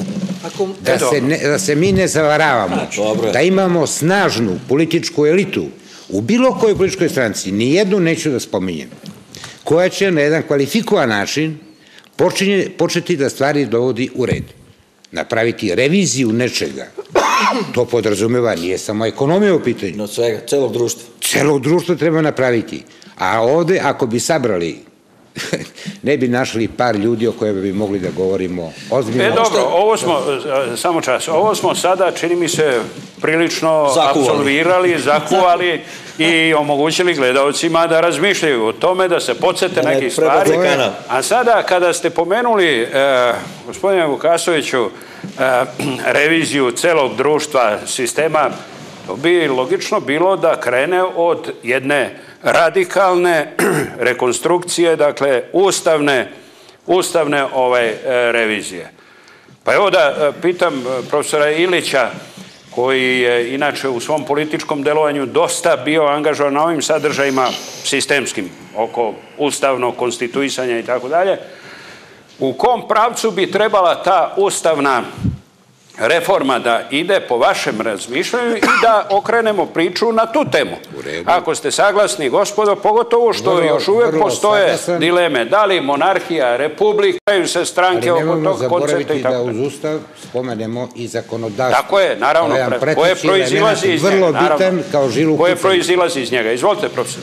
Da se mi ne zavaravamo, da imamo snažnu političku elitu u bilo kojoj političkoj stranci, nijednu neću da spominjem, koja će na jedan kvalifikovan način početi da stvari dovodi u red. Napraviti reviziju nečega. To podrazumeva, nije samo ekonomija u pitanju. No svega, celog društva. Celog društva treba napraviti. A ovde, ako bi sabrali, ne bi našli par ljudi o kojima bi mogli da govorimo ozbiljno. E, dobro, ovo smo, samo čas, ovo smo sada, čini mi se, prilično apsolvirali, zakuvali i omogućili gledalcima da razmišljaju o tome, da se podsete nekih stvari. A sada, kada ste pomenuli, gospodine Vukasoviću, reviziju celog društva, sistema, to bi logično bilo da krene od jedne radikalne rekonstrukcije, dakle, ustavne, ustavne revizije. Pa evo da pitam profesora Ilića, koji je inače u svom političkom delovanju dosta bio angažovan na ovim sadržajima sistemskim, oko ustavnog konstituisanja i tako dalje. U kom pravcu bi trebala ta ustavna reforma da ide po vašem razmišljanju i da okrenemo priču na tu temu? Ako ste saglasni, gospodo, pogotovo što još uvek postoje dileme. Da li monarhija, republika, se stranke oko tog koncepta i tako. Ali nemojmo zaboraviti da uz Ustav spomenemo i zakonodavstvo. Tako je, naravno. Koje proizilazi iz njega? Vrlo bitan kao žilu kuću. Koje proizilazi iz njega? Izvolite, profesore.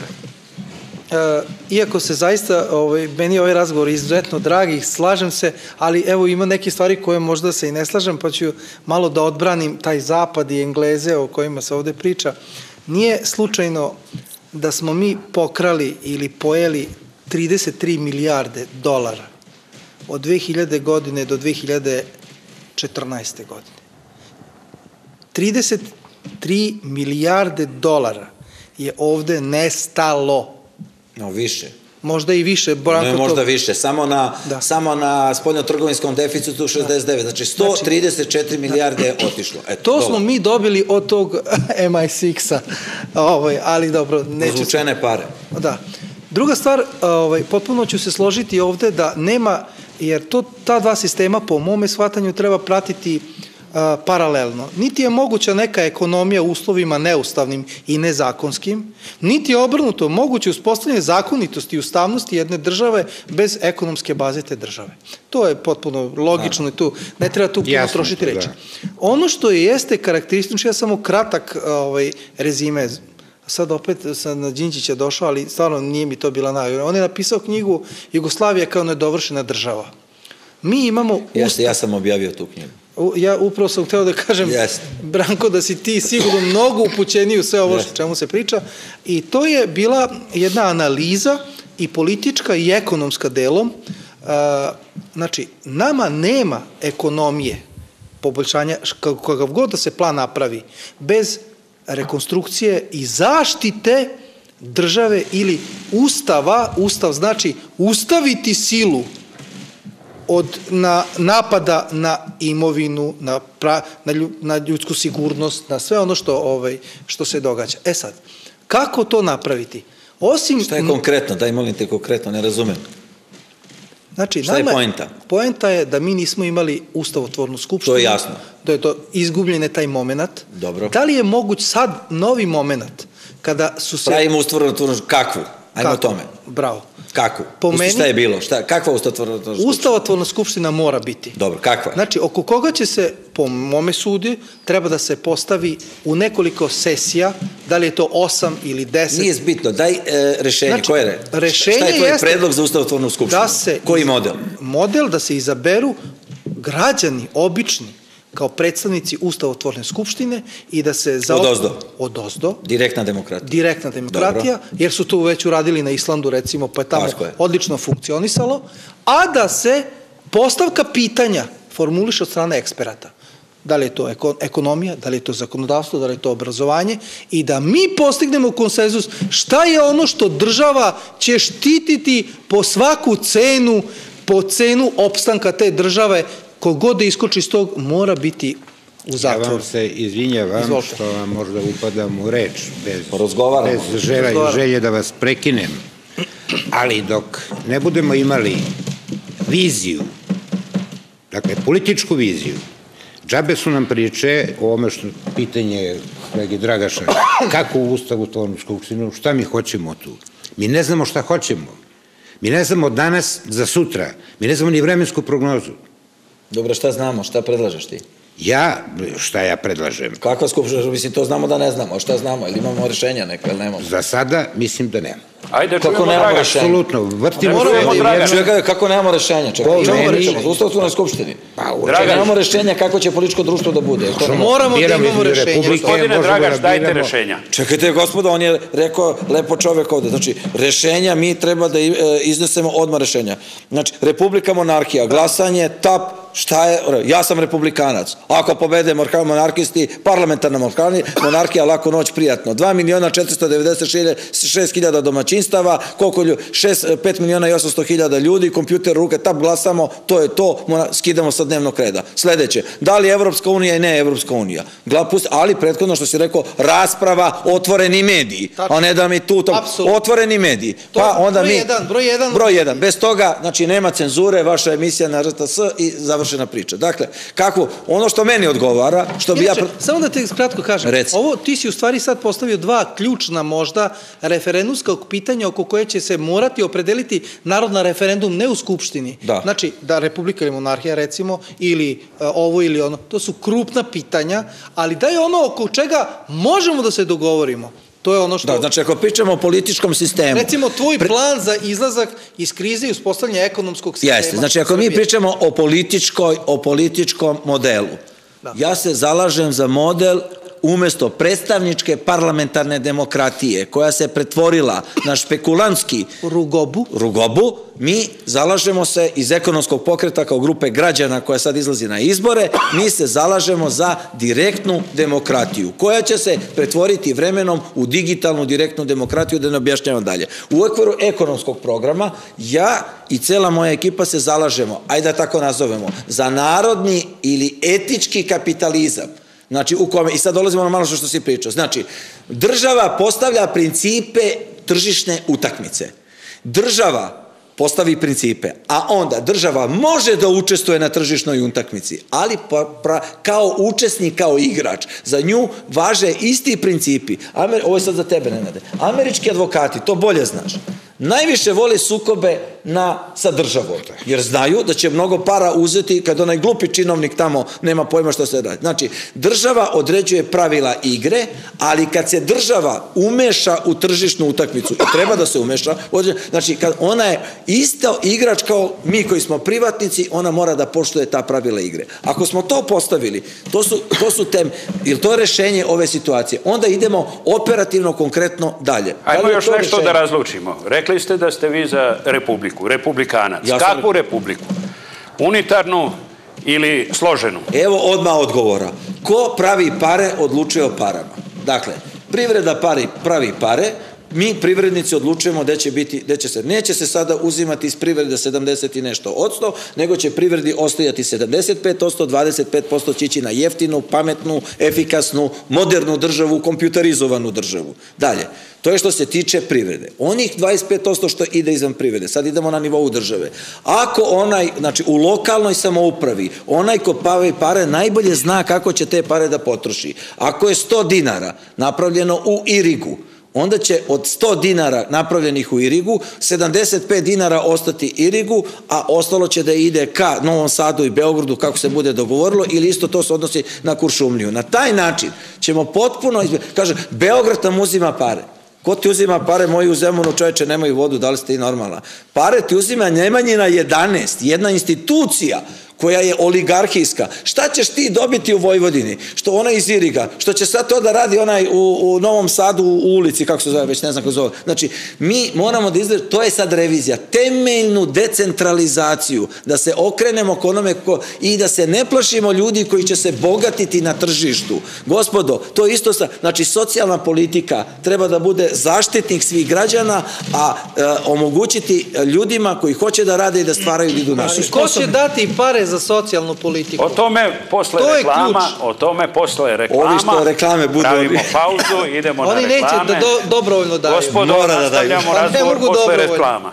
Iako se zaista, meni je ovaj razgovor izuzetno dragi, slažem se, ali evo ima neke stvari koje možda se i ne slažem, pa ću malo da odbranim taj zapad i Engleze o kojima se ovde priča. Nije slučajno da smo mi pokrali ili pojeli trideset tri milijarde dolara od dve hiljade godine do dve hiljade četrnaeste godine. trideset tri milijarde dolara je ovde nestalo. No, više. Možda i više. Ne, možda više. Samo na, samo na spoljno-trgovinskom deficitu šezdeset devet. Znači, sto trideset četiri milijarde je otišlo. To smo mi dobili od tog em i šest-a. Ali dobro, neću... Razvučene pare. Da. Druga stvar, potpuno ću se složiti ovde da nema, jer ta dva sistema po mome shvatanju treba pratiti paralelno. Niti je moguća neka ekonomija u uslovima neustavnim i nezakonskim, niti je obrnuto moguće uspostavljanje zakonitosti i ustavnosti jedne države bez ekonomske baze te države. To je potpuno logično i tu ne treba tu puno trošiti reći. Ono što je jeste karakteristično, ja samo kratak rezime, sad opet sam na Đinđića došao, ali stvarno nije mi to bila najbolja. On je napisao knjigu Jugoslavija kao nedovršena država. Mi imamo... Jeste, ja sam objavio tu knjigu. Ja upravo sam hteo da kažem, Branko, da si ti sigurno mnogo upućeniji u sve ovo o čemu se priča, i to je bila jedna analiza i politička i ekonomska delom. Znači, nama nema ekonomije, poboljšanja, kakav god da se plan napravi, bez rekonstrukcije i zaštite države ili ustava. Ustav znači ustaviti silu od napada na imovinu, na ljudsku sigurnost, na sve ono što se događa. E sad, kako to napraviti? Šta je konkretno? Daj, molim te, konkretno, ne razumem. Šta je poenta? Poenta je da mi nismo imali ustavotvornu skupštinu. To je jasno. Da je to izgubljen je taj moment. Dobro. Da li je moguć sad novi moment kada su se... Pravimo ustavotvornu kakvu? Ajmo o tome. Bravo. Kakvu? Šta je bilo? Kakva ustavotvorna skupština? Ustavotvorna skupština mora biti. Dobro, kakva? Znači, oko koga će se, po mome sudi, treba da se postavi u nekoliko sesija, da li je to osam ili deset. Nije zbitno, daj rešenje. Koje je? Rešenje jeste... Šta je tvoj predlog za ustavotvornu skupštinu? Koji model? Model da se izaberu građani, obični, kao predstavnici ustavotvorne skupštine i da se... Od ozdo? Od ozdo. Direktna demokratija. Direktna demokratija, jer su to već uradili na Islandu, recimo, pa je tamo odlično funkcionisalo, a da se postavka pitanja formuliše od strane eksperata. Da li je to ekonomija, da li je to zakonodavstvo, da li je to obrazovanje, i da mi postignemo konsenzus šta je ono što država će štititi po svaku cenu, po cenu opstanka te države. Kogod da iskoči iz tog mora biti u zatvoru. Ja vam se izvinjavam što vam možda upadam u reč, bez želje da vas prekinem, ali dok ne budemo imali viziju, dakle političku viziju, džabe su nam priče o ovome što pitanje kolegi Dragaša, kako u ustavotvornu skupštinu, šta mi hoćemo tu. Mi ne znamo šta hoćemo. Mi ne znamo danas za sutra. Mi ne znamo ni vremensku prognozu. Dobro, šta znamo? Šta predlažeš ti? Ja, šta ja predlažem? Kakva skupština? Mislim, to znamo da ne znamo. A šta znamo? Ili imamo rešenja neka, ili nemamo? Za sada, mislim da nemamo. Ajde, čujemo Draga. Apsolutno, vrtimo se. Čekaj, kako nemamo rešenja? Čekaj, o čemu pričamo? Za ustavotvornoj skupštini. Draga, nemamo rešenja kako će političko društvo da bude. Moramo da imamo rešenja. Gospodine Dragaš, dajte rešenja. Čekajte, gospodo, on je rekao lepo čovek ovde. Znači, rešenja mi treba da iznesemo odmah rešenja. Znači, republika, monarhija, glasanje, tap, šta je, ja sam republikanac. Ako pobede monarhisti, parlamentarna monarhija, lako noć, prijatno. dva miliona četiristo devedeset šest hiljada domaćinstava, koliko ljudi, pet miliona i osamsto hiljada ljudi, kompjuter, ruke, tap, glasamo, to je to, skidamo sa dnevnog reda. Sledeće, da li Evropska unija i ne Evropska unija? Ali prethodno što si rekao, rasprava, otvoreni mediji, a ne da mi tu, otvoreni mediji. Pa onda mi, broj jedan, broj jedan, bez toga, znači nema cenzure, vaša emisija na R T S i završena priča. Dakle, kako, ono što meni odgovara, što bi ja... Samo da te kratko kažem, ovo ti si u stvari sad postavio dva ključna možda referendumskog pitanja oko koje će se morati opredeliti narod na referendum ne u Skupštini. Znači, da Republika ili monarhija recimo, ili ovo ili ono, to su krupna pitanja, ali da je ono oko čega možemo da se dogovorimo. To je ono što... Da, znači ako pričamo o političkom sistemu... Recimo, tvoj plan za izlazak iz krize i uspostavljanje ekonomskog sistema... Jeste, znači ako mi pričamo o političkoj, o političkom modelu, ja se zalažem za model umesto predstavničke parlamentarne demokratije koja se pretvorila na špekulantski rugobu, rugobu, mi zalažemo se iz ekonomskog pokreta kao grupe građana koja sad izlazi na izbore, mi se zalažemo za direktnu demokratiju koja će se pretvoriti vremenom u digitalnu direktnu demokratiju, da ne objašnjavam dalje. U okviru ekonomskog programa ja i cela moja ekipa se zalažemo, ajde da tako nazovemo, za narodni ili etički kapitalizam. Znači, u kome, i sad dolazimo na malo što si pričao, znači, država postavlja principe tržišne utakmice. Država postavi principe, a onda država može da učestvuje na tržišnoj utakmici, ali kao učesnik, kao igrač. Za nju važe isti principi. Ovo je sad za tebe, Nenade. Američki advokati, to bolje znaš, najviše vole sukobe sa državom, jer znaju da će mnogo para uzeti kad onaj glupi činovnik tamo nema pojma što se radi. Znači, država određuje pravila igre, ali kad se država umeša u tržišnu utakmicu, i treba da se umeša, znači, kad ona je isto igrač kao mi koji smo privatnici, ona mora da poštuje ta pravila igre. Ako smo to postavili, to su tem, ili to je rešenje ove situacije, onda idemo operativno, konkretno dalje. Ajmo još nešto da razlučimo. Rekli ste da ste vi za republiku, republikanac. Kakvu republiku? Unitarnu ili složenu? Evo odmah odgovora. Ko pravi pare, odlučuje o parama. Dakle, privreda pravi pare, mi privrednici odlučujemo gde će biti, gde će se, neće se sada uzimati iz privrede sedamdeset i nešto odsto, nego će privredi ostajati sedamdeset pet odsto, dvadeset pet posto će ići na jeftinu, pametnu, efikasnu, modernu državu, kompjuterizovanu državu. Dalje, to je što se tiče privrede. Onih dvadeset pet odsto što ide izvan privrede, sad idemo na nivou države. Ako onaj, znači u lokalnoj samoupravi, onaj ko pravi pare najbolje zna kako će te pare da potroši. Ako je sto dinara napravljeno u Irigu, onda će od sto dinara napravljenih u Irigu, sedamdeset pet dinara ostati Irigu, a ostalo će da ide ka Novom Sadu i Beogradu, kako se bude dogovorilo, ili isto to se odnosi na Kuršumliju. Na taj način ćemo potpuno, kaže, Beograd nam uzima pare. Ko ti uzima pare? Moji u Zemunu, čoveče, nemaju vodu, da li ste i normalna? Pare ti uzima Nemanjina jedanaest, jedna institucija koja je oligarhijska. Šta ćeš ti dobiti u Vojvodini? Što ona iz Iriga? Što će sad to da radi onaj u Novom Sadu u ulici, kako se zove, već ne znam kako se zove. Znači, mi moramo da izgledamo, to je sad revizija, temeljnu decentralizaciju, da se okrenemo k onome i da se ne plašimo ljudi koji će se bogatiti na tržištu. Gospodo, to je isto sa, znači, socijalna politika treba da bude zaštitnik svih građana, a omogućiti ljudima koji hoće da rade i da stvaraju i idu našu. Ko će dati pare za socijalnu politiku? O tome posle reklama, o tome posle reklama. Ovi što reklame budu... Pravimo pauzu, idemo na reklame. Oni neće da dobrovoljno daju. Gospodo, nastavljamo razgovor posle reklama.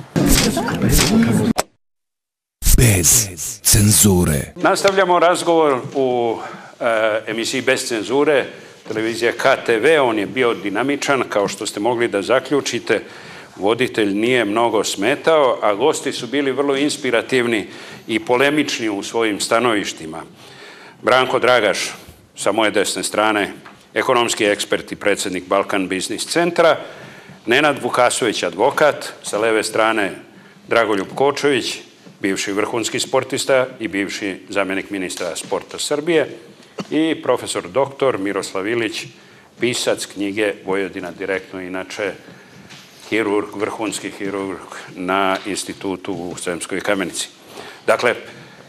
Bez cenzure. Nastavljamo razgovor u emisiji Bez cenzure, televizija K T V. On je bio dinamičan, kao što ste mogli da zaključite. Voditelj nije mnogo smetao, a gosti su bili vrlo inspirativni i polemični u svojim stanovištima. Branko Dragaš, sa moje desne strane, ekonomski ekspert i predsednik Balkan Biznis centra, Nenad Vukasović, advokat, sa leve strane Dragoljub Kočović, bivši vrhunski sportista i bivši zamjenik ministra sporta Srbije, i profesor doktor Miroslav Ilić, pisac knjige Vojvodina direktno, inače hirurg, vrhunski hirurg na institutu u Sremskoj Kamenici. Dakle,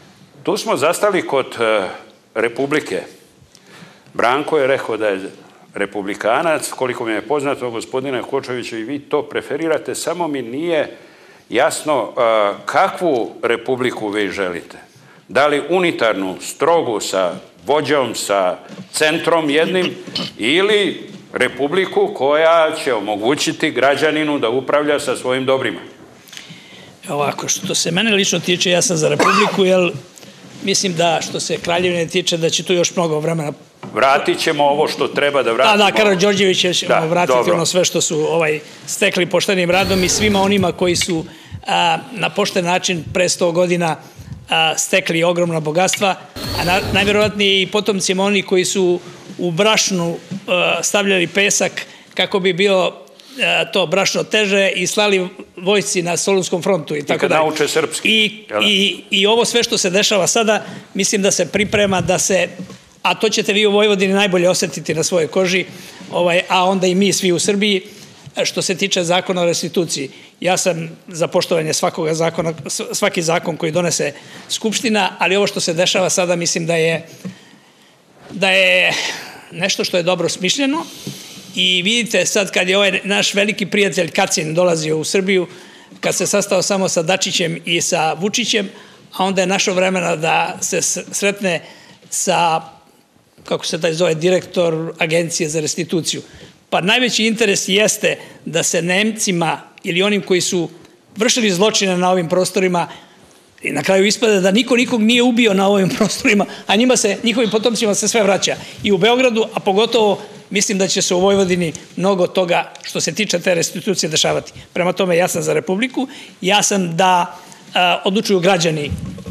Tu smo zastali kod Republike. Branko je rekao da je republikanac, koliko mi je poznato, gospodine Kočoviću, i vi to preferirate, samo mi nije jasno kakvu republiku vi želite. Da li unitarnu, strogu, sa vođom, sa centrom jednim, ili republiku koja će omogućiti građaninu da upravlja sa svojim dobrima? Ovako, što se mene lično tiče, ja sam za republiku, jer mislim da što se Kraljevine tiče, da će tu još mnogo vremena. Vratit ćemo ovo što treba da vratimo. Da, da, Karađorđević će vratiti ono sve što su stekli poštenim radom i svima onima koji su na pošten način pre sto godina stekli ogromna bogatstva, a najverovatnije i potomcima oni koji su u brašnu stavljali pesak kako bi bilo to brašno teže i slali vojsci na Solunskom frontu i tako dalje. I kad nauče srpski. I ovo sve što se dešava sada, mislim da se priprema da se, a to ćete vi u Vojvodini najbolje osetiti na svojoj koži, a onda i mi svi u Srbiji, što se tiče zakona o restituciji. Ja sam za poštovanje svakoga zakona, svaki zakon koji donese Skupština, ali ovo što se dešava sada mislim da je da je nešto što je dobro smišljeno. I vidite sad kad je ovaj naš veliki prijatelj Kacin dolazio u Srbiju, kad se sastao samo sa Dačićem i sa Vučićem, a onda je našo vremena da se sretne sa, kako se taj zove, direktor Agencije za restituciju. Pa najveći interes jeste da se Nemcima ili onim koji su vršili zločine na ovim prostorima, i na kraju ispada da niko nikog nije ubio na ovim prostorima, a njima se, njihovim potomcima se sve vraća. I u Beogradu, a pogotovo mislim da će se u Vojvodini mnogo toga što se tiče te restitucije dešavati. Prema tome, ja sam za republiku, ja sam da odlučuju građani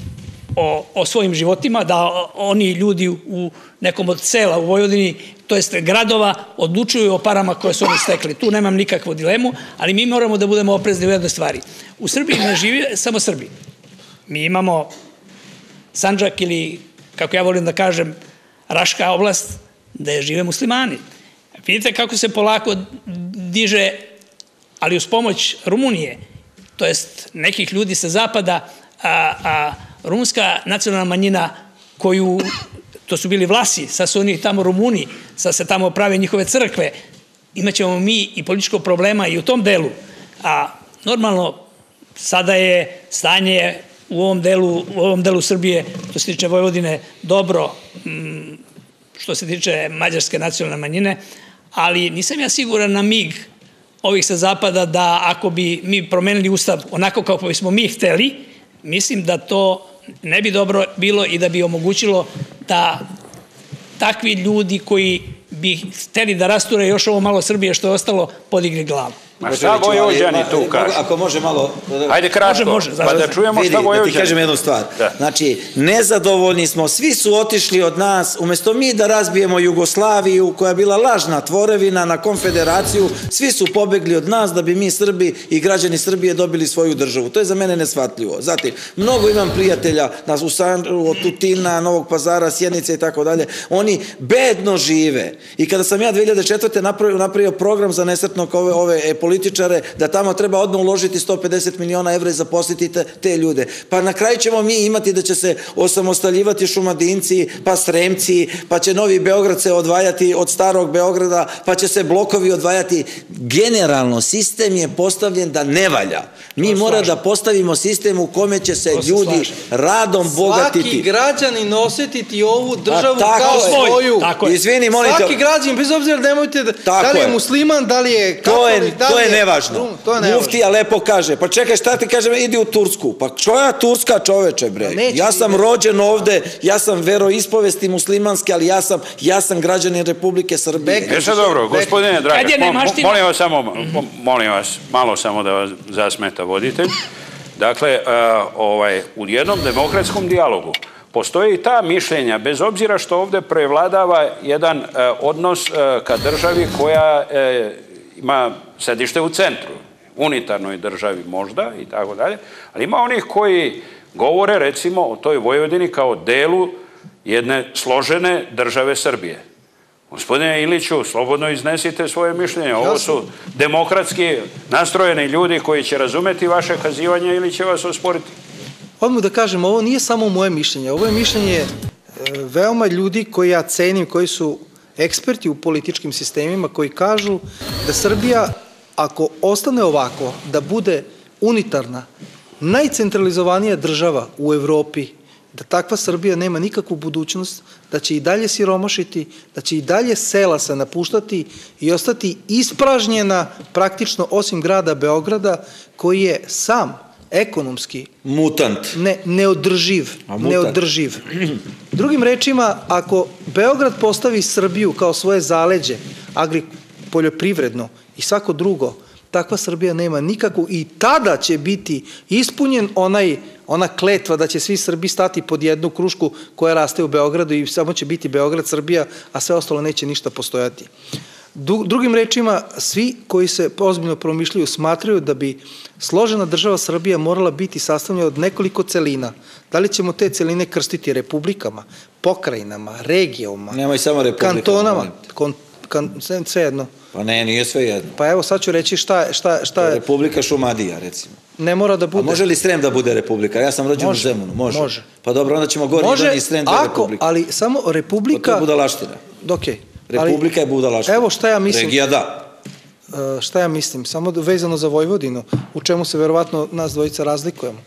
o svojim životima, da oni ljudi u nekom od sela u Vojvodini, to jest gradova, odlučuju o parama koje su oni stekli. Tu nemam nikakvu dilemu, ali mi moramo da budemo oprezni u jednoj stvari. U Srbiji ne žive samo Srbi. Mi imamo Sandžak ili, kako ja volim da kažem, Raška oblast, gde žive muslimani. Vidite kako se polako diže, ali uz pomoć Rumunije, to jest nekih ljudi sa zapada, a rumunska nacionalna manjina koju, to su bili Vlasi, sad su oni tamo Rumuni, sad se tamo prave njihove crkve, imaćemo mi i političko problema i u tom delu. A normalno, sada je stanje u ovom delu, u ovom delu Srbije, što se tiče Vojvodine, dobro, što se tiče mađarske nacionalne manjine, ali nisam ja siguran na mig ovih sa zapada da ako bi mi promenili ustav onako kako bismo mi hteli, mislim da to ne bi dobro bilo i da bi omogućilo da takvi ljudi koji bi hteli da rasture još ovo malo Srbije što je ostalo, podigli glavu. Ma šta Vojvođani tu kažu? Ako može malo... Ajde kratko, pa da čujemo šta Vojvođani. Da ti kažem jednu stvar. Znači, nezadovoljni smo, svi su otišli od nas, umjesto mi da razbijemo Jugoslaviju, koja je bila lažna tvorevina na konfederaciju, svi su pobegli od nas da bi mi Srbi i građani Srbije dobili svoju državu. To je za mene neshvatljivo. Zatim, mnogo imam prijatelja u Sandžaku, od Tutina, Novog Pazara, Sjenice i tako dalje. Oni bedno žive. I kada sam ja dve hiljade četvrte napravio program za nesretnog ove političare, da tamo treba odmah uložiti sto pedeset miliona evra i zaposliti te ljude. Pa na kraju ćemo mi imati da će se osamostaljivati Šumadinci, pa Sremci, pa će Novi Beograd se odvajati od starog Beograda, pa će se blokovi odvajati. Generalno, sistem je postavljen da ne valja. Mi mora da postavimo sistem u kome će se ljudi radom bogatiti. Svaki građanin osetiti ovu državu kao svoju. Izvini, molim te. Svaki građanin, bez obzira nemojte da li je musliman, da li je katolik, da li je... To je nevažno. Muftija lepo kaže, pa čekaj, šta ti kažem, idi u Tursku. Pa čoja Turska, čoveče, bre. Ja sam rođen ovde, ja sam veroispovesti muslimanski, ali ja sam građanin Republike Srbije. Ješa dobro, gospodine Dragaš, molim vas samo, molim vas, malo samo da vas zasmeta voditelj. Dakle, u jednom demokratskom dijalogu postoje i ta mišljenja, bez obzira što ovde prevladava jedan odnos ka državi koja ima sedište u centru, unitarnoj državi možda i tako dalje, ali ima onih koji govore recimo o toj Vojvodini kao delu jedne složene države Srbije. Gospodine Iliću, slobodno iznesite svoje mišljenje. Ovo su demokratski nastrojeni ljudi koji će razumeti vaše kazivanje ili će vas osporiti. odmah da kažem, ovo nije samo moje mišljenje, ovo je mišljenje e, veoma ljudi koji ja cenim, koji su eksperti u političkim sistemima, koji kažu da Srbija, ako ostane ovako, da bude unitarna, najcentralizovanija država u Evropi, da takva Srbija nema nikakvu budućnost, da će i dalje siromašiti, da će i dalje sela se napuštati i ostati ispražnjena praktično osim grada Beograda, koji je sam ekonomski mutant. Ne, neodrživ. Neodrživ. Drugim rečima, ako Beograd postavi Srbiju kao svoje zaleđe, agri poljoprivredno i svako drugo, takva Srbija nema nikakvu i tada će biti ispunjen onaj, ona kletva da će svi Srbi stati pod jednu krušku koja raste u Beogradu i samo će biti Beograd, Srbija, a sve ostalo neće ništa postojati. Drugim rečima, svi koji se ozbiljno promišljaju smatraju da bi složena država Srbija morala biti sastavljena od nekoliko celina. Da li ćemo te celine krstiti republikama, pokrajinama, regijama, Nemoj samo republikama, kantonama, kon, kan, sve jedno. Pa ne, nije sve jedno. Pa evo sad ću reći šta, šta, šta je... Republika Šumadija, recimo. Ne mora da bude. A može li Srem da bude republika? Ja sam rođen u Zemunu. Može. Može. Pa dobro, onda ćemo Gornji Dan i Srem da je republika. Ali samo republika... Pa to je budalaština. Okej. Republika je budalaština. Evo šta ja mislim. Regija da. Šta ja mislim, samo vezano za Vojvodinu, u čemu se verovatno nas dvojica razlikujemo.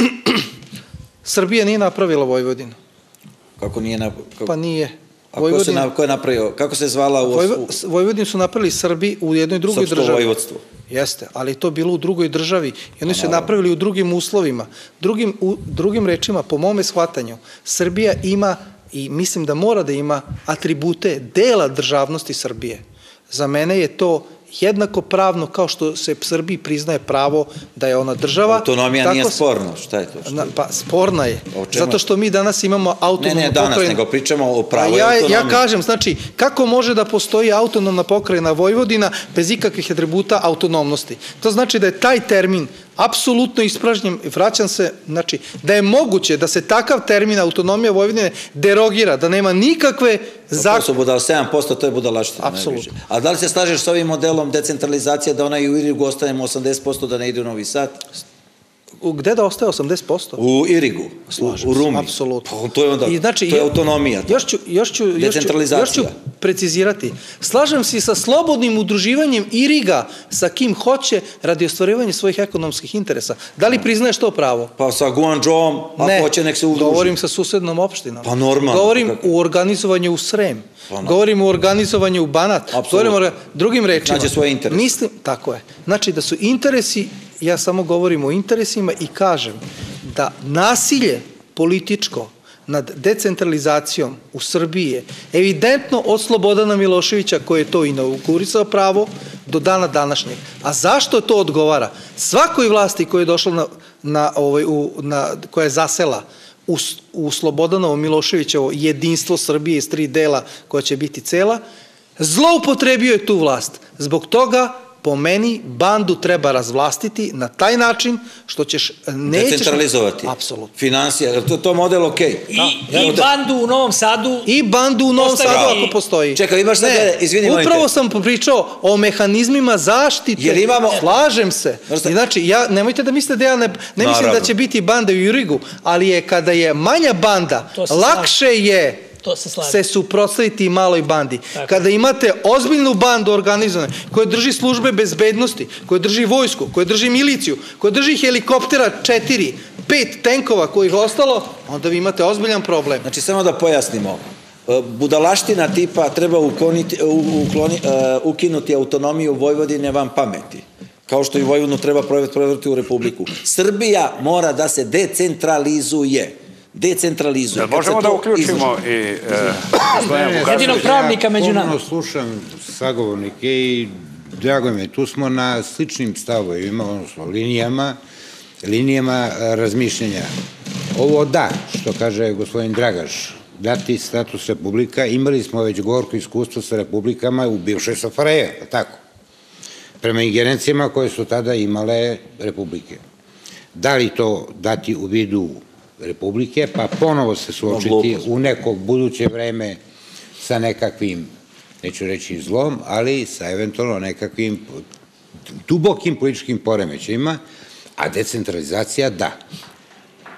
Srbija nije napravila Vojvodinu. Kako nije napravila? Pa nije. A ko je napravio? Kako se zvala u... Vojvodinu su napravili Srbi u jednoj drugoj državi. Srpsko vojvodstvo. Jeste, ali to bilo u drugoj državi i oni su napravili u drugim uslovima. Drugim rečima, po mome shvatanju, Srbija ima i mislim da mora da ima atribute dela državnosti Srbije. Za mene je to jednako pravno kao što se Srbiji priznaje pravo da je ona država. Autonomija nije sporno, šta je to? Pa sporna je, zato što mi danas imamo autonomnu pokrajinu. Ne, ne danas, nego pričamo o pravu i autonomiji. Ja kažem, znači, kako može da postoji autonomna pokrajina Vojvodina bez ikakvih atributa autonomnosti? To znači da je taj termin apsolutno ispražnjen, vraćam se, znači, da je moguće da se takav termin autonomija Vojvodine derogira, da nema nikakve zakone. To su budala, sedam posto, to je budalaština. Apsolutno. A da li se slažeš s ovim modelom decentralizacije da ona i u Irigu ostanemo osamdeset posto da ne ide u Novi Sad? Gde da ostaje osamdeset posto? U Irigu, u Rumi. Apsolutno. To je onda, to je autonomija. Još ću precizirati. Slažem se sa slobodnim udruživanjem Iriga sa kim hoće radi ostvarivanja svojih ekonomskih interesa. Da li priznaješ to pravo? Pa sa Guangzhouom, ako hoće nek se udruži. Ne, govorim sa susednom opštinom. Pa normalno. Govorim u organizovanju u Srem. Govorim u organizovanju u Banat. Govorim drugim rečima. Nađe svoje interese. Mislim, tako je. Znači da su interesi, ja samo govorim o interesima i kažem da nasilje političko nad decentralizacijom u Srbiji je evidentno od Slobodana Miloševića koji je to inaugurisao pravo do dana današnjeg. A zašto to odgovara? Svakoj vlasti koja je došla na, koja je zasela u Slobodanovo Miloševićevo jedinstvo Srbije iz tri dela koja će biti cela, zloupotrebio je tu vlast. Zbog toga po meni bandu treba razvlastiti na taj način što ćeš... Decentralizovati. Apsolutno. Finansija, je to model okej? I bandu u Novom Sadu... I bandu u Novom Sadu ako postoji. Čekaj, imaš sad, izvini, mojte. Upravo sam pričao o mehanizmima zaštite. Jer imamo... Slažem se. Znači, nemojte da mislite da ja ne mislim da će biti banda u Irigu, ali je kada je manja banda, lakše je se suprotstaviti maloj bandi. Kada imate ozbiljnu bandu organizovane, koja drži službe bezbednosti, koja drži vojsku, koja drži miliciju, koja drži helikoptera četiri, pet tenkova kojih ostalo, onda vi imate ozbiljan problem. Znači, samo da pojasnimo. Budalaština tipa treba ukinuti autonomiju Vojvodine van pameti. Kao što i Vojvodinu treba prevrti u Republiku. Srbija mora da se decentralizuje. Decentralizuje. Možemo da uključimo i jedinog pravnika među nama. Ja pomno slušam sagovornike i drago mi je, tu smo na sličnim stavovima, odnosno linijama, linijama razmišljenja. Ovo da, što kaže gospodin Dragaš, dati status republika, imali smo već gorko iskustvo sa republikama u bivšoj S F R J, tako, prema ingerencijama koje su tada imale republike. Da li to dati u vidu republike, pa ponovo se suočiti u neko buduće vreme sa nekakvim, neću reći zlom, ali sa eventualno nekakvim dubokim političkim poremećajima, a decentralizacija da.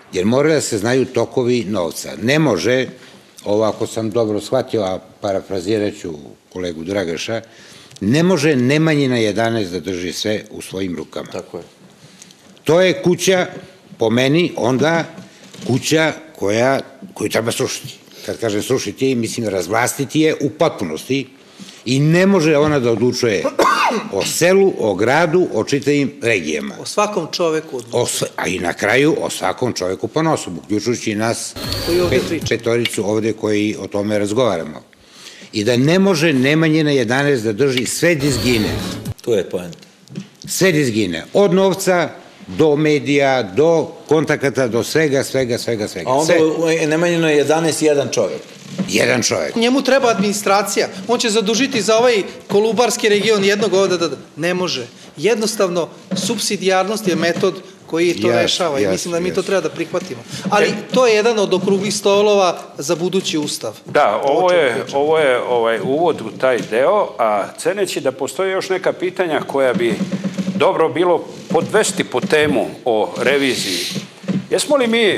jer mora da se znaju tokovi novca. Ne može, ovo ako sam dobro shvatio, a parafrazirat ću kolegu Dragaša, ne može Nemanjina jedanaest da drži sve u svojim rukama. Tako je. To je kuća, po meni, onda kuća koja, koju treba srušiti. Kad kažem srušiti, mislim razvlastiti je u potpunosti i ne može ona da odlučuje o selu, o gradu, o čitavim regijama. O svakom čoveku odlučuje. A i na kraju o svakom čoveku ponosobu, uključujući nas petoricu ovde koji o tome razgovaramo. I da ne može Nemanjina jedanaest da drži sve dizgine. To je poenta. Sve dizgine. Od novca do medija, do kontakata, do svega, svega, svega, svega. A onda Nemanjino je jedanaest jedan čovjek. Jedan čovjek. Njemu treba administracija. On će zadužiti za ovaj Kolubarski region jednog ovde, da, da, ne može. Jednostavno, supsidijarnost je metod koji to rešava i mislim da mi to treba da prihvatimo. Ali to je jedan od okruglih stolova za budući ustav. Da, ovo je uvod u taj deo, a ceneći da postoje još neka pitanja koja bi dobro bilo podvesti po temu o reviziji. Jesmo li mi,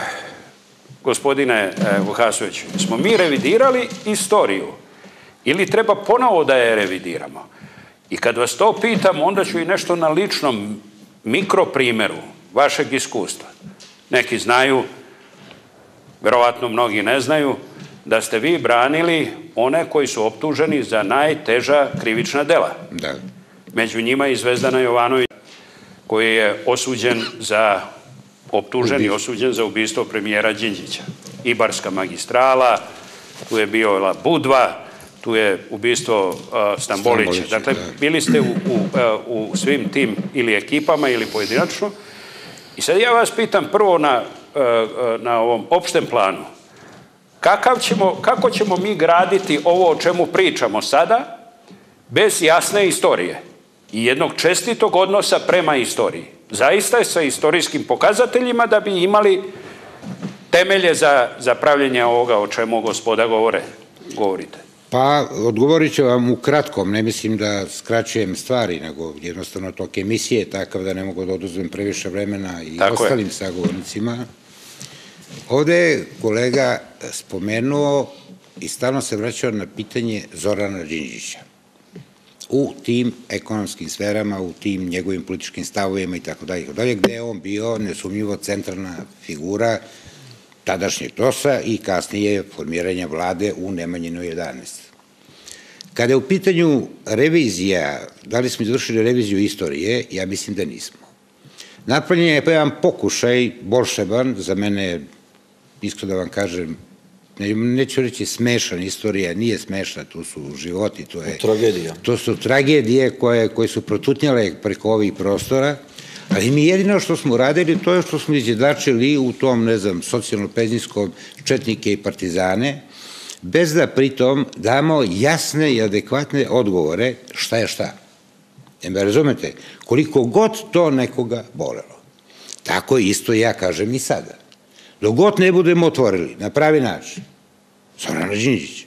gospodine Vukasović, smo mi revidirali istoriju ili treba ponovo da je revidiramo? I kad vas to pitam, onda ću i nešto na ličnom mikroprimjeru vašeg iskustva. Neki znaju, verovatno mnogi ne znaju, da ste vi branili one koji su optuženi za najteža krivična dela. Da. Među njima i Zvezdana Jovanović, koji je osuđen za, optužen i osuđen za ubistvo premijera Đinđića. Ibarska magistrala, tu je bio Budva, tu je ubistvo Stambolića. Dakle, bili ste u svim tim ili ekipama ili pojedinačno. I sad ja vas pitam prvo na ovom opštem planu. Kako ćemo mi graditi ovo o čemu pričamo sada bez jasne istorije i jednog čestitog odnosa prema istoriji? Zaista sa istorijskim pokazateljima da bi imali temelje za pravljenje ovoga o čemu gospoda govorite. Pa, odgovorit ću vam u kratkom, ne mislim da skraćujem stvari, nego jednostavno tok emisije je takav da ne mogu da oduzmem previše vremena i ostalim sagovornicima. Ovde je kolega spomenuo i stalno se vraćao na pitanje Zorana Đinđića. U tim ekonomskim sferama, u tim njegovim političkim stavovima i tako dalje, gde je on bio nesumnjivo centralna figura tadašnjeg tosa i kasnije formiranja vlade u Nemanjinoj jedanaest. Kada je u pitanju revizija, da li smo izvršili reviziju istorije, ja mislim da nismo. Napravljen je pa jedan pokušaj, bolšeban, za mene, iskreno da vam kažem, neću reći smešan, istorija nije smešna, tu su životi, to je... Tragedija. To su tragedije koje su protutnjale preko ovih prostora, ali mi jedino što smo uradili, to je što smo izjednačili u tom, ne znam, socijalno-penzijskom četnike i partizane, bez da pritom damo jasne i adekvatne odgovore šta je šta. Ne me razumete? Koliko god to nekoga bolelo. Tako isto ja kažem i sada. Dok god ne budemo otvorili na pravi način Zorana Đinđića,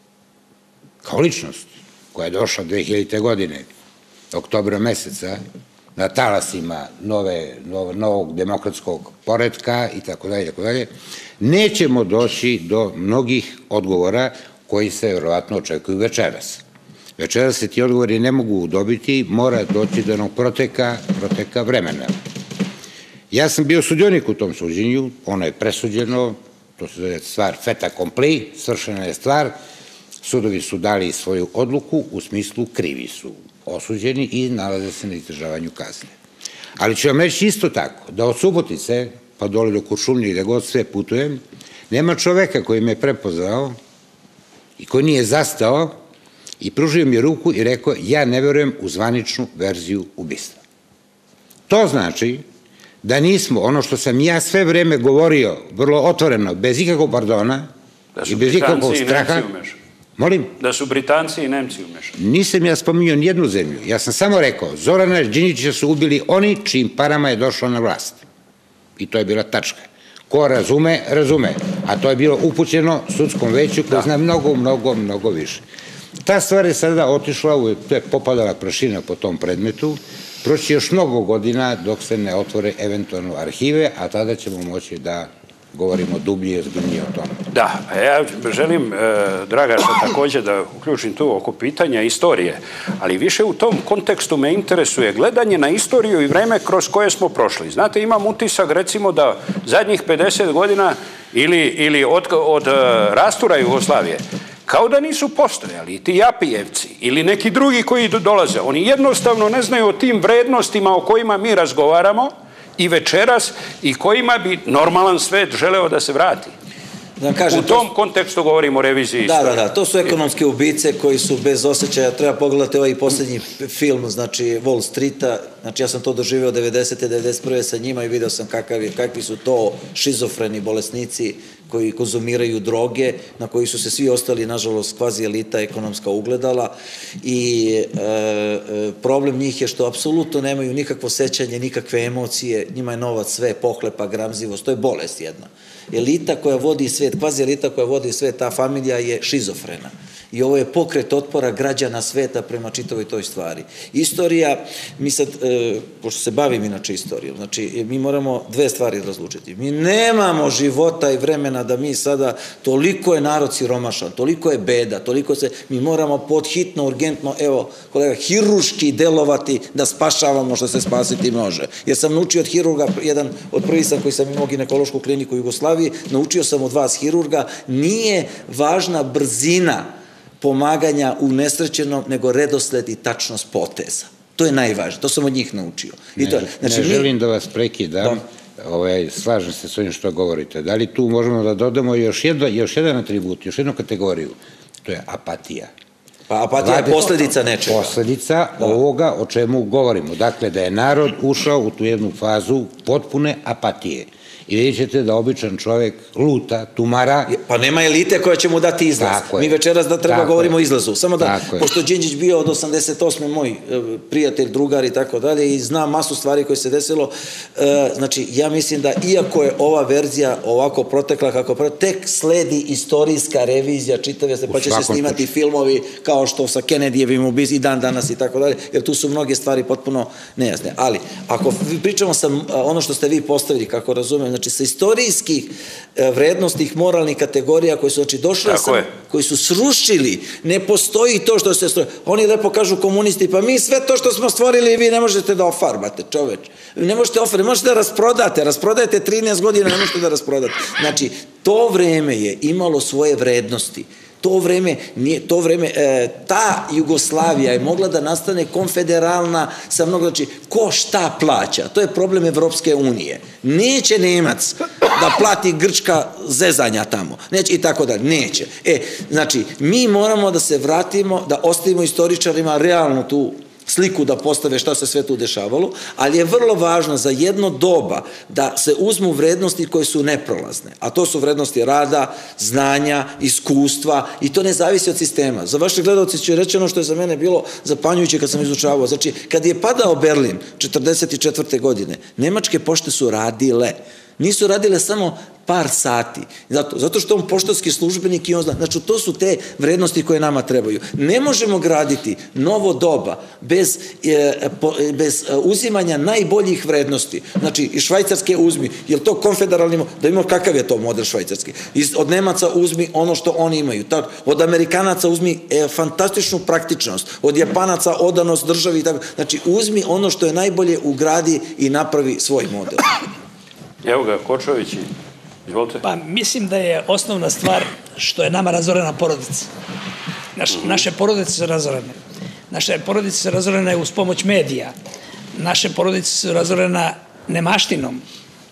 kao ličnost koja je došla dve hiljadite godine, oktobra meseca, na talasima novog demokratskog poretka i tako dalje, tako dalje, nećemo doći do mnogih odgovora koji se verovatno očekuju večeras. Večeras se ti odgovori ne mogu dobiti, mora doći do jednog proteka, proteka vremena. Ja sam bio sudionik u tom suđenju, ono je presuđeno, to se zove stvar fait accompli, svršena je stvar, sudovi su dali svoju odluku u smislu krivi su osuđeni i nalaze se na izdržavanju kazne. Ali ću vam reći isto tako, da od Subotice, pa dole do Kuršumlje, gde god sve putujem, nema čoveka koji me prepoznao i koji nije zastao i pružio mi ruku i rekao, ja ne verujem u zvaničnu verziju ubistva. To znači da nismo, ono što sam ja sve vreme govorio, vrlo otvoreno, bez ikakvog pardona i bez ikakvog straha. Molim? Da su Britanci i Nemci umešani. Nisam ja spominjao nijednu zemlju. Ja sam samo rekao, Zorana Đinđića su ubili oni čijim parama je došlo na vlast. I to je bila tačka. Ko razume, razume. A to je bilo upućeno sudskom veću koji zna mnogo, mnogo, mnogo više. Ta stvar je sada otišla, to je popadala prašina po tom predmetu, proći još mnogo godina dok se ne otvore eventualno arhive, a tada ćemo moći da govorimo dublje i ozbiljnije o tome. Da, a ja želim, Dragaša, također da uključim tu oko pitanja istorije, ali više u tom kontekstu me interesuje gledanje na istoriju i vreme kroz koje smo prošli. Znate, imam utisak, recimo, da zadnjih pedeset godina ili od rastura Jugoslavije, kao da nisu postojali ti Japijevci ili neki drugi koji dolaze. Oni jednostavno ne znaju o tim vrednostima o kojima mi razgovaramo i večeras i kojima bi normalan svet želeo da se vrati. U tom kontekstu govorimo o reviziji istorije. Da, da, da, to su ekonomske ubice koji su bez osjećaja. Treba pogledati ovaj posljednji film, znači Wall Streeta, znači ja sam to doživio devedesete, devedeset prve sa njima i video sam kakvi su to šizofreni bolesnici koji konzumiraju droge, na koji su se svi ostali, nažalost, kvazi elita ekonomska ugledala i problem njih je što apsolutno nemaju nikakvo sećanje, nikakve emocije, njima je novac sve, pohlepa, gramzivost, to je bolest jedna. Elita koja vodi svet, kvazi elita koja vodi svet, ta familija je šizofrena. I ovo je pokret otpora građana sveta prema čitavoj toj stvari. Istorija, mi sad, pošto se bavim inače istorijom, znači mi moramo dve stvari razlučiti. Mi nemamo života i vremena da mi sada, toliko je narod siromašan, toliko je beda, toliko se, mi moramo podhitno, urgentno, evo, kolega, hiruški delovati da spašavamo što se spasiti može. Jer sam naučio od hirurga, jedan od prvih sam koji sam imao ginekološku kliniku u Jugoslaviji, naučio sam od vas hirurga, nije važna brzina pomaganja u nesrećenom, nego redosled i tačnost poteza. To je najvažnije, to sam od njih naučio. Ne želim da vas prekidam, slažem se s ovim što govorite. Da li tu možemo da dodamo još jedan atribut, još jednu kategoriju? To je apatija. Pa apatija je posledica nečega. Posledica ovoga o čemu govorimo. Dakle, da je narod ušao u tu jednu fazu potpune apatije. I vidjet ćete da običan čovjek luta, tumara. Pa nema elite koja će mu dati izlaz. Mi večeras da treba govorimo o izlazu. Samo da, pošto Đinđić bio od osamdeset osme moj prijatelj, drugar i tako dalje i znam masu stvari koje se desilo, znači ja mislim da iako je ova verzija ovako protekla kako protekla, tek sledi istorijska revizija čitave se, pa će se snimati filmovi kao što sa Kennedyjevim ubistvom i dan danas i tako dalje, jer tu su mnoge stvari potpuno nejasne. Ali, ako pričamo sa ono što ste vi postavili, kako razumijem, znači sa istorijskih vrednostih, moralnih kategorija koji su znači došli, koji su srušili, ne postoji to što se stvorili. Oni lepo kažu komunisti, pa mi sve to što smo stvorili vi ne možete da ofarbate, čoveč. Ne možete ofarbate, ne možete da rasprodate, rasprodajete trinaest godina, ne možete da rasprodate. Znači, to vreme je imalo svoje vrednosti. To vreme, to vreme, ta Jugoslavija je mogla da nastane konfederalna sa mnogo, znači, ko šta plaća? To je problem Evropske unije. Neće Nemac da plati Grčka zezanja tamo. Neće i tako dalje. Neće. E, znači, mi moramo da se vratimo, da ostavimo istoričarima realnu tu sliku da postave šta se sve tu dešavalo, ali je vrlo važno za jedno doba da se uzmu vrednosti koje su neprolazne, a to su vrednosti rada, znanja, iskustva i to ne zavisi od sistema. Za vaše gledalce ću reći ono što je za mene bilo zapanjujuće kad sam izučavao. Znači, kad je padao Berlin četrdeset četvrte godine, nemačke pošte su radile. Nisu radile samo par sati. Zato što on poštanski službenik i on zna. Znači, to su te vrednosti koje nama trebaju. Ne možemo graditi novo doba bez uzimanja najboljih vrednosti. Znači, iz Švajcarske uzmi. Je li to konfederalni model? Da imamo kakav je to model švajcarski. Od Nemaca uzmi ono što oni imaju. Od Amerikanaca uzmi fantastičnu praktičnost. Od Japanaca odanost državi. Znači, uzmi ono što je najbolje, ugradi i napravi svoj model. Evo ga, Kočović, izvolite. Pa mislim da je osnovna stvar što je nama razorena porodica. Naše porodice su razorene. Naše porodice su razorene uz pomoć medija. Naše porodice su razorena nemaštinom.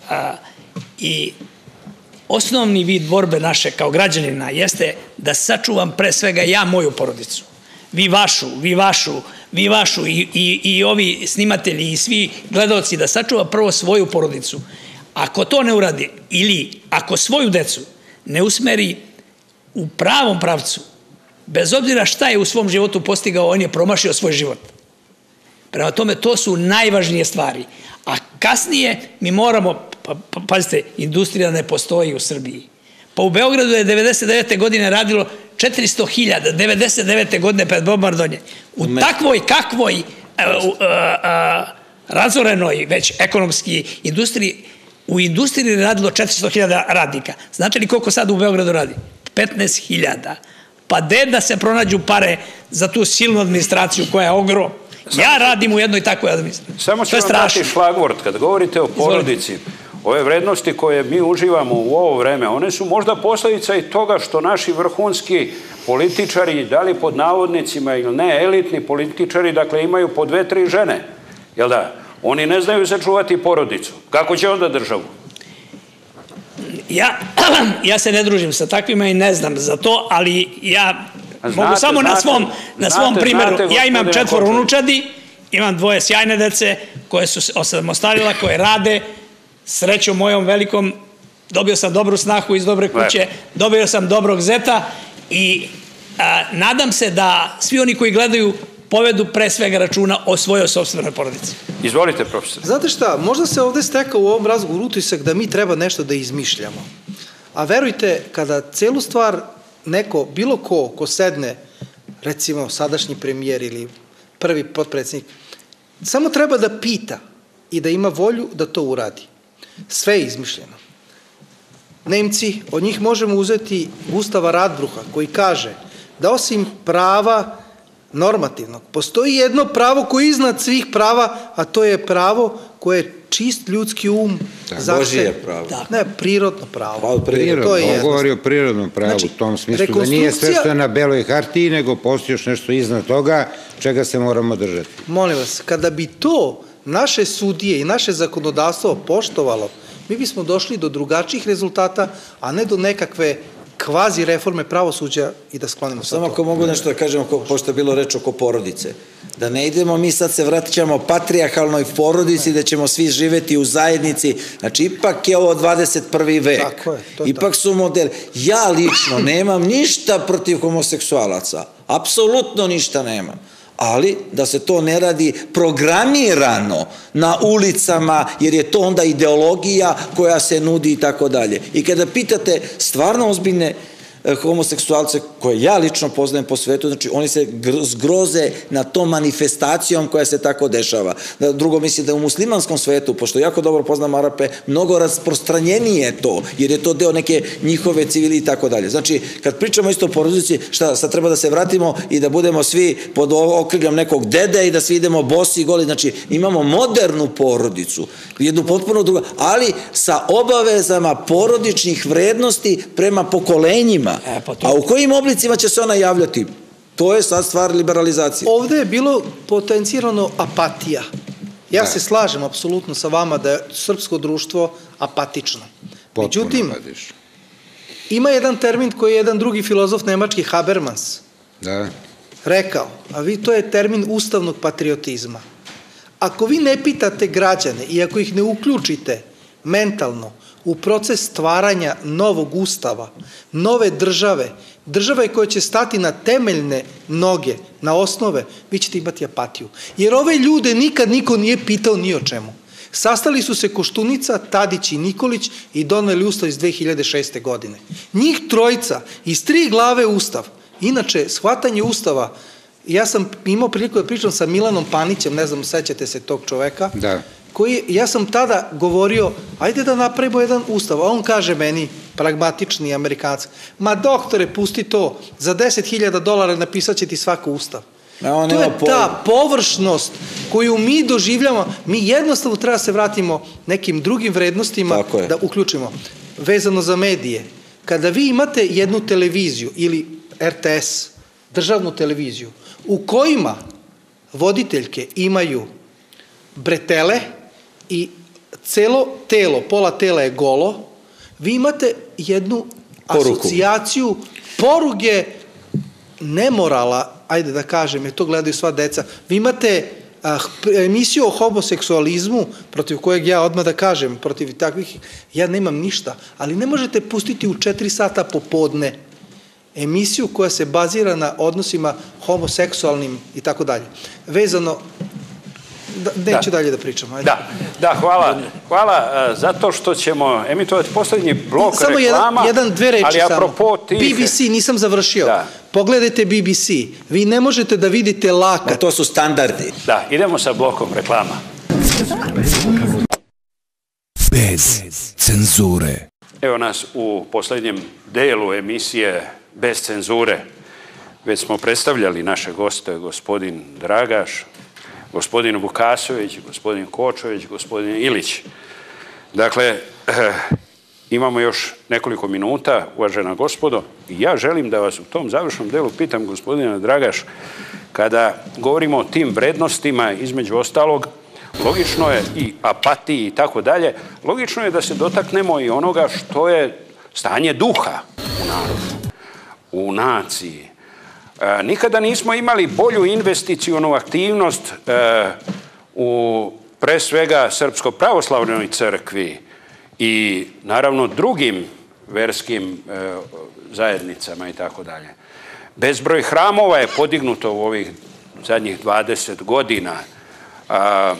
I osnovni vid borbe naše kao građanina jeste da sačuvam pre svega ja moju porodicu. Vi vašu, vi vašu, vi vašu i ovi snimatelji i svi gledalci da sačuva prvo svoju porodicu. Ako to ne uradi ili ako svoju decu ne usmeri u pravom pravcu, bez obzira šta je u svom životu postigao, on je promašio svoj život. Prema tome, to su najvažnije stvari. A kasnije mi moramo, pazite, industrija ne postoji u Srbiji. Pa u Beogradu je devedeset devete godine radilo četiristo hiljada, devedeset devete godine pred bombardovanje. U takvoj, kakvoj razorenoj već ekonomski industriji, u industriji radilo četiristo hiljada radnika. Znate li koliko sad u Beogradu radi? petnaest hiljada. Pa gde da se pronađu pare za tu silnu administraciju koja je ogrom? Ja radim u jednoj takvoj administraciji. Samo ću vam dati šlagvort. Kad govorite o porodici, ove vrednosti koje mi uživamo u ovo vreme, one su možda posledica i toga što naši vrhunski političari, da li pod navodnicima ili ne, elitni političari, dakle imaju po dve, tri žene. Jel da? Oni ne znaju sačuvati porodicu. Kako će onda državu? Ja, ja se ne družim sa takvima i ne znam za to, ali ja Znate, mogu samo znate, na svom, na svom znate, primjeru. znate, Ja imam gospodine četvoro Hočević. unučadi, imam dvoje sjajne dece koje su se osamostalila, koje rade. Srećom mojom velikom dobio sam dobru snahu iz dobre kuće, dobio sam dobrog zeta i a, nadam se da svi oni koji gledaju povedu pre svega računa o svojoj sopstvenoj porodici. Izvolite, profesor. Znate šta, možda se ovde stekao u ovom razgovoru utisak da mi treba nešto da izmišljamo. A verujte, kada celu stvar neko, bilo ko, ko sedne, recimo sadašnji premijer ili prvi potpredsjednik, samo treba da pita i da ima volju da to uradi. Sve je izmišljeno. Nemci, od njih možemo uzeti Gustava Radbruha, koji kaže da osim prava normativnog, postoji jedno pravo koje je iznad svih prava, a to je pravo koje je čist ljudski um. Božije pravo. Ne, prirodno pravo. Prirodno, on govori o prirodnom pravu u tom smislu, da nije sve što je na beloj hartiji, nego postoji još nešto iznad toga, čega se moramo držati. Molim vas, kada bi to naše sudije i naše zakonodavstvo poštovalo, mi bismo došli do drugačijih rezultata, a ne do nekakve kvazi reforme pravosuđa i da sklonimo sa to. Samo ako mogu nešto da kažem, pošto je bilo reč oko porodice, da ne idemo, mi sad se vraćamo patrijarhalnoj porodici, da ćemo svi živeti u zajednici, znači ipak je ovo dvadeset prvi vek, ipak su modeli. Ja lično nemam ništa protiv homoseksualaca, apsolutno ništa nemam. Ali da se to ne radi programirano na ulicama, jer je to onda ideologija koja se nudi i tako dalje. I kada pitate stvarno ozbiljne homoseksualce koje ja lično poznajem po svetu, znači oni se zgroze na tom manifestacijom koja se tako dešava. Drugo, mislim da u muslimanskom svetu, pošto jako dobro poznam Arape, mnogo rasprostranjenije to, jer je to deo neke njihove civili i tako dalje. Znači, kad pričamo isto o porodici, šta, sad treba da se vratimo i da budemo svi pod okriljem nekog dede i da svi idemo bosi i goli, znači imamo modernu porodicu, jednu potpuno drugu, ali sa obavezama porodičnih vrednosti prema pokolenjima. A u kojim oblicima će se ona javljati? To je sad stvar liberalizacije. Ovde je bilo potencirano apatija. Ja se slažem apsolutno sa vama da je srpsko društvo apatično. Međutim, ima jedan termin koji je jedan drugi filozof nemački, Habermas, rekao, a vi to je termin ustavnog patriotizma. Ako vi ne pitate građane i ako ih ne uključite mentalno u proces stvaranja novog ustava, nove države, države koja će stati na temeljne noge, na osnove, vi ćete imati apatiju. Jer ove ljude nikad niko nije pitao ni o čemu. Sastali su se Koštunica, Tadić i Nikolić i doneli ustav iz dve hiljade šeste. godine. Njih trojica, iz tri glave ustav. Inače, shvatanje ustava, ja sam imao priliku da pričam sa Milanom Panićem, ne znam, sećate se tog čoveka, koji, ja sam tada govorio, ajde da napravimo jedan ustav, a on kaže meni, pragmatični Amerikanac, ma doktore, pusti to, za deset hiljada dolara napisat će ti svako ustav. To je ta površnost koju mi doživljamo, mi jednostavno treba da se vratimo nekim drugim vrednostima da uključimo. Vezano za medije, kada vi imate jednu televiziju ili R T S, državnu televiziju, u kojima voditeljke imaju bretele i celo telo, pola tela je golo, vi imate jednu asocijaciju poruge nemorala, ajde da kažem, jer to gledaju sva deca. Vi imate emisiju o homoseksualizmu, protiv kojeg ja odmah da kažem, protiv takvih, ja nemam ništa, ali ne možete pustiti u četiri sata popodne emisiju koja se bazira na odnosima homoseksualnim i tako dalje. Vezano, neću dalje da pričam. Da, da, hvala. Hvala zato što ćemo emitovati poslednji blok reklama. Samo jedan, dve reči ali samo. apropo tih... B B C, nisam završio. Pogledajte B B C. Vi ne možete da vidite lakat. To su standardi. Da, idemo sa blokom reklama. Bez cenzure. Evo nas u posljednjem delu emisije Bez cenzure. Već smo predstavljali naše goste, gospodin Dragaš, gospodin Vukasović, gospodin Kočović, gospodin Ilić. Dakle, eh, imamo još nekoliko minuta, uvažena gospodo, i ja želim da vas u tom završnom delu pitam, gospodina Dragaš, kada govorimo o tim vrednostima, između ostalog, logično je i apatiji i tako dalje, logično je da se dotaknemo i onoga što je stanje duha u narodu, u naciji. E, nikada nismo imali bolju investicionu aktivnost e, u pre svega Srpsko-pravoslavnoj crkvi i naravno drugim verskim e, zajednicama i tako dalje. Bezbroj hramova je podignuto u ovih zadnjih dvadeset godina, a,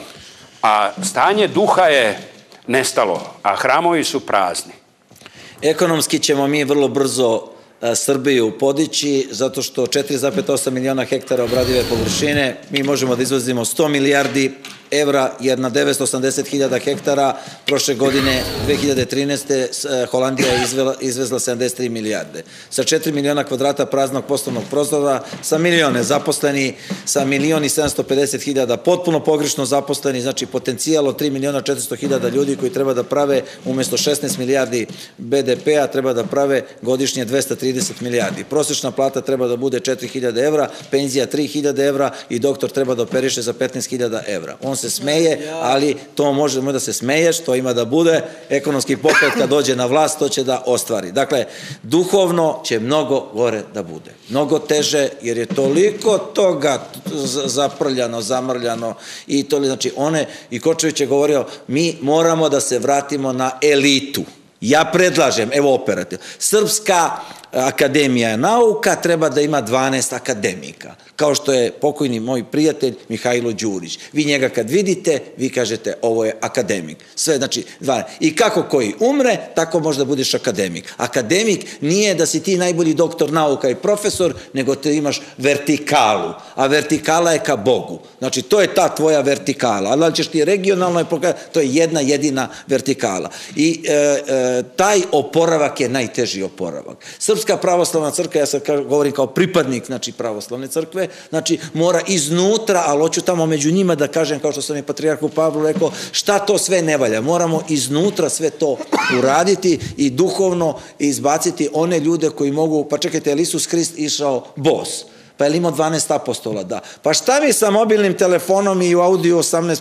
a stanje duha je nestalo, a hramovi su prazni. Ekonomski ćemo mi vrlo brzo Srbiju podići, zato što četiri zarez osam miliona hektara obradive površine, mi možemo da izvozimo sto milijardi evra, jer na devetsto osamdeset hiljada hektara prošle godine, dve hiljade trinaeste. Holandija je izvezla sedamdeset tri milijarde. Sa četiri miliona kvadrata praznog poslovnog prostora, sa milione zaposleni, sa milion i sedamsto pedeset hiljada potpuno pogrešno zaposleni, znači potencijal od tri miliona četiristo hiljada ljudi koji treba da prave umesto šesnaest milijardi be de pe-a, treba da prave godišnje dvesta trideset milijardi. Prosječna plata treba da bude četiri hiljade evra, penzija tri hiljade evra i doktor treba da operiše za petnaest hiljada evra. On se smeje, ali to može da se smeješ, to ima da bude. Ekonomski pokret kad dođe na vlast, to će da ostvari. Dakle, duhovno će mnogo gore da bude. Mnogo teže, jer je toliko toga zaprljano, zamrljano i to, znači, one, i Kočević je govorio, mi moramo da se vratimo na elitu. Ja predlažem, evo operativno, Srpska akademija nauka treba da ima dvanaest akademika, kao što je pokojni moj prijatelj Mihajlo Đurić. Vi njega kad vidite, vi kažete ovo je akademik. Sve, znači, dvanaest. I kako koji umre, tako možda budeš akademik. Akademik nije da si ti najbolji doktor nauka i profesor, nego te imaš vertikalu, a vertikala je ka Bogu. Znači, to je ta tvoja vertikala. Ali ćeš ti regionalno, to je jedna jedina vertikala. I e, e, taj oporavak je najteži oporavak. Srpska pravoslavna crkva, ja sad govorim kao pripadnik, znači, pravoslavne crkve, znači, mora iznutra, ali hoću tamo među njima da kažem, kao što sam i patrijarhu Pavlu rekao, šta to sve ne valja. Moramo iznutra sve to uraditi i duhovno izbaciti one ljude koji mogu, pa čekajte, je li Isus Hrist išao bos? Pa je li imao dvanaest apostola? Da. Pa šta mi sa mobilnim telefonom i u Audiju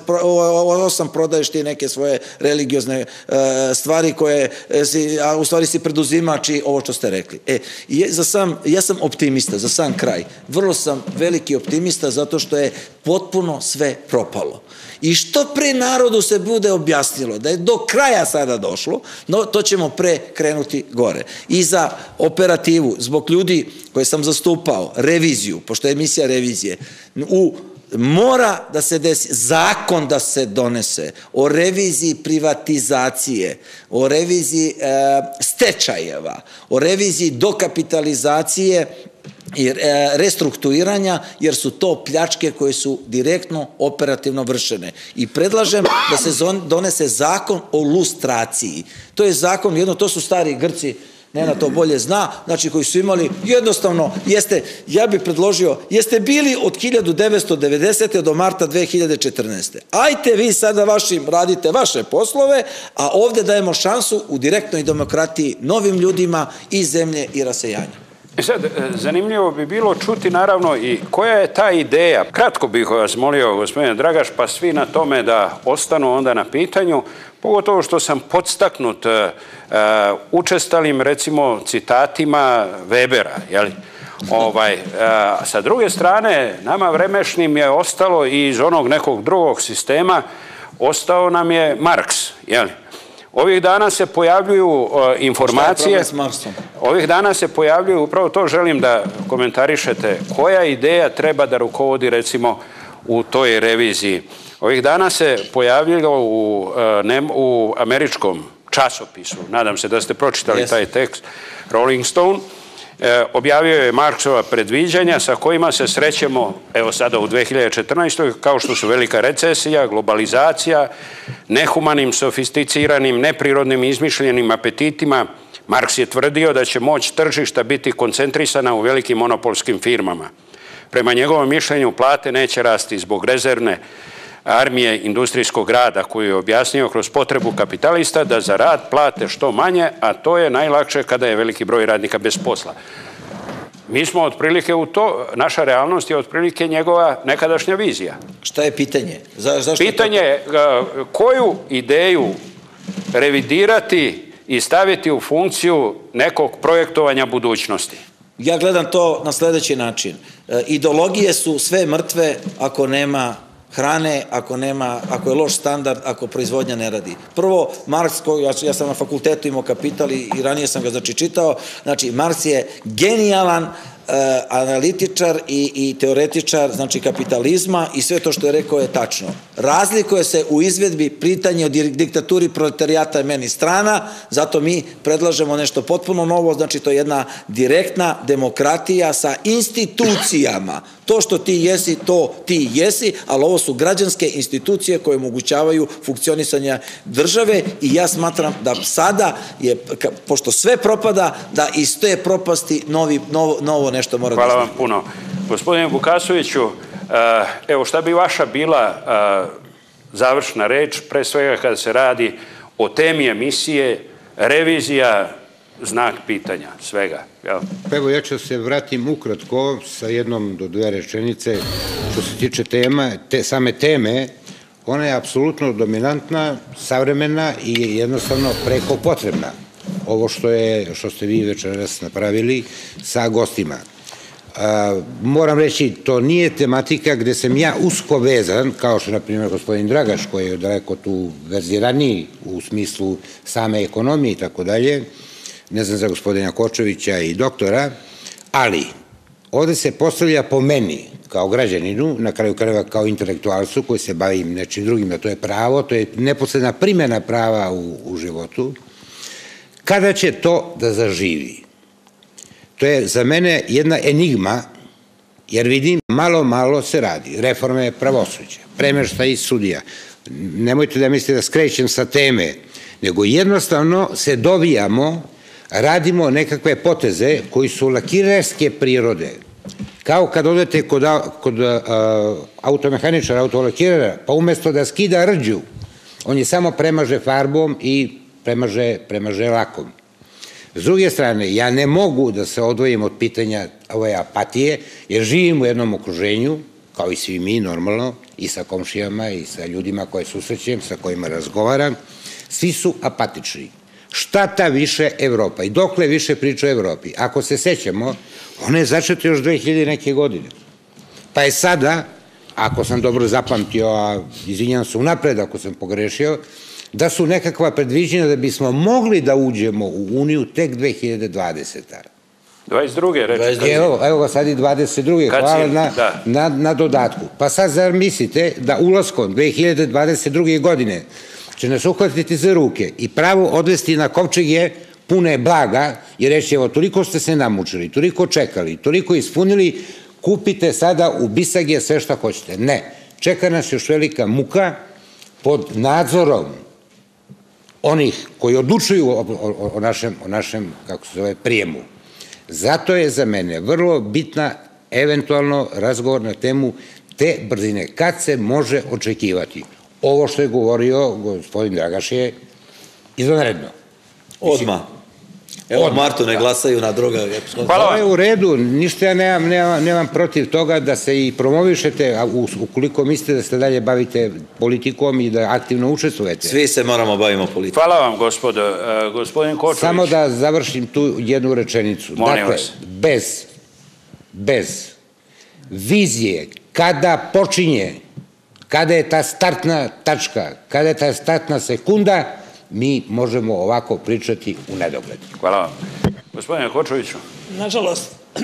osam prodaješ ti neke svoje religiozne stvari koje, a u stvari si preduzimač i ovo što ste rekli. E, za sam, ja sam optimista, za sam kraj. Vrlo sam veliki optimista zato što je potpuno sve propalo. I što pre narodu se bude objasnilo da je do kraja sada došlo, no to ćemo pre krenuti gore. I za operativu, zbog ljudi koje sam zastupao, reviziju, pošto je emisija revizije, u mora da se desi, zakon da se donese o reviziji privatizacije, o reviziji e, stečajeva, o reviziji dokapitalizacije i restrukturiranja, jer su to pljačke koje su direktno operativno vršene. I predlažem da se donese zakon o lustraciji. To je zakon, jedno, to su stari Grci, Nena to bolje zna, znači koji su imali, jednostavno, jeste, ja bih predložio, jeste bili od hiljadu devetsto devedesete. do marta dve hiljade četrnaeste. Ajte vi sada vašim, radite vaše poslove, a ovde dajemo šansu u direktnoj demokratiji novim ljudima i zemlje i rasejanja. I sad, zanimljivo bi bilo čuti naravno i koja je ta ideja. Kratko bih vas molio, gospodine Dragaš, pa svi na tome da ostanu onda na pitanju, pogotovo što sam podstaknut uh, učestalim, recimo, citatima Webera, jeli? Ovaj, uh, sa druge strane, nama vremešnim je ostalo i iz onog nekog drugog sistema, ostao nam je Marks, jeli? Ovih dana se pojavljuju uh, informacije, ovih dana se pojavljuju, upravo to želim da komentarišete, koja ideja treba da rukovodi, recimo, u toj reviziji. Ovih dana se pojavljilo u, uh, ne, u američkom časopisu, nadam se da ste pročitali yes. taj tekst, Rolling Stone, objavio je Marksova predviđanja sa kojima se srećemo, evo sada u dve hiljade četrnaestoj. kao što su velika recesija, globalizacija, nehumanim, sofisticiranim, neprirodnim, izmišljenim apetitima. Marks je tvrdio da će moć tržišta biti koncentrisana u velikim monopolskim firmama. Prema njegovom mišljenju plate neće rasti zbog rezervne armije industrijskog rada koju je objasnio kroz potrebu kapitalista da za rad plate što manje, a to je najlakše kada je veliki broj radnika bez posla. Mi smo otprilike u to, naša realnost je otprilike njegova nekadašnja vizija. Šta je pitanje? Za, zašto pitanje je koju ideju revidirati i staviti u funkciju nekog projektovanja budućnosti? Ja gledam to na sledeći način. E, ideologije su sve mrtve ako nema hrane, ako nema, ako je loš standard, ako proizvodnja ne radi. Prvo, Marks, koji, ja, ja sam na fakultetu imao Kapital i, i ranije sam ga znači čitao, znači Marks je genijalan e, analitičar i, i teoretičar, znači kapitalizma i sve to što je rekao je tačno. Razlikuje se u izvedbi pitanje o diktaturi proletarijata je meni strana, zato mi predlažemo nešto potpuno novo, znači to je jedna direktna demokratija sa institucijama. To što ti jesi, to ti jesi, ali ovo su građanske institucije koje omogućavaju funkcionisanje države i ja smatram da sada je, pošto sve propada, da iz te propasti novi, novo, novo nešto mora da Hvala vam puno. Gospodine Vukasoviću, evo šta bi vaša bila završna reč, pre svega kada se radi o temi emisije, revizija, znak pitanja, svega. Pa evo, ja ću se vratim ukratko sa jednom do dve rečenice što se tiče tema, te, same teme. Ona je apsolutno dominantna, savremena i jednostavno preko potrebna. Ovo što, je, što ste vi večeras napravili sa gostima. A, moram reći, to nije tematika gde sam ja usko vezan, kao što je, na primjer, gospodin Dragaš, koji je daleko tu verziraniji u smislu same ekonomije i tako dalje, ne znam za gospodina Kočevića i doktora, ali ovde se postavlja po meni, kao građaninu, na kraju krajeva kao intelektualcu koji se bavim nečim drugim, da to je pravo, to je neposredna primjena prava u, u životu, kada će to da zaživi? To je za mene jedna enigma, jer vidim, malo, malo se radi. Reforme pravosuđa, premeštaj sudija. Nemojte da mislite da skrećem sa teme, nego jednostavno se dovijamo, radimo nekakve poteze koji su lakirerske prirode. Kao kad odete kod, kod uh, automehaničara, autolakirera, pa umesto da skida rđu, on je samo premaže farbom i premaže, premaže lakom. S druge strane, ja ne mogu da se odvojim od pitanja ove apatije, jer živim u jednom okruženju, kao i svi mi normalno, i sa komšijama i sa ljudima koje susrećem, sa kojima razgovaram, svi su apatični. Šta ta više Evropa i dokle više priča o Evropi? Ako se sećamo, ona je začeta još dve hiljade neke godine. Pa je sada, ako sam dobro zapamtio, a izvinjam se unapred ako sam pogrešio, da su nekakva predviđenja da bismo mogli da uđemo u Uniju tek dve hiljade dvadesete. dvadeset druge reči. Evo, evo ga sad i dvadeset druge Hvala na, na, na dodatku. Pa sad zar mislite da ulaskom dve hiljade dvadeset druge godine će nas uhvatiti za ruke i pravo odvesti na kovčege pune blaga i reći, evo, toliko ste se namučili, toliko čekali, toliko ispunili, kupite sada u bisage sve što hoćete. Ne. Čeka nas još velika muka pod nadzorom onih koji odlučuju o, o, o, našem, o našem, kako se zove, prijemu. Zato je za mene vrlo bitna eventualno razgovor na temu te brzine. Kad se može očekivati? Ovo što je govorio gospodin Dragaš je izvanredno. Odmah. Evo, Marto, ne glasaju na druga. Hvala. To je u redu, ništa ja nemam, nemam, nemam protiv toga da se i promovišete, a ukoliko mislite da se dalje bavite politikom i da aktivno učestvujete. Svi se moramo bavimo politikom. Hvala vam, gospodo. Uh, gospodin Kočević. Samo da završim tu jednu rečenicu. Molim dakle, vas. bez, bez vizije, kada počinje, kada je ta startna tačka, kada je ta startna sekunda, mi možemo ovako pričati u nedogled. Hvala vam. Gospodine Kočeviću. Nažalost,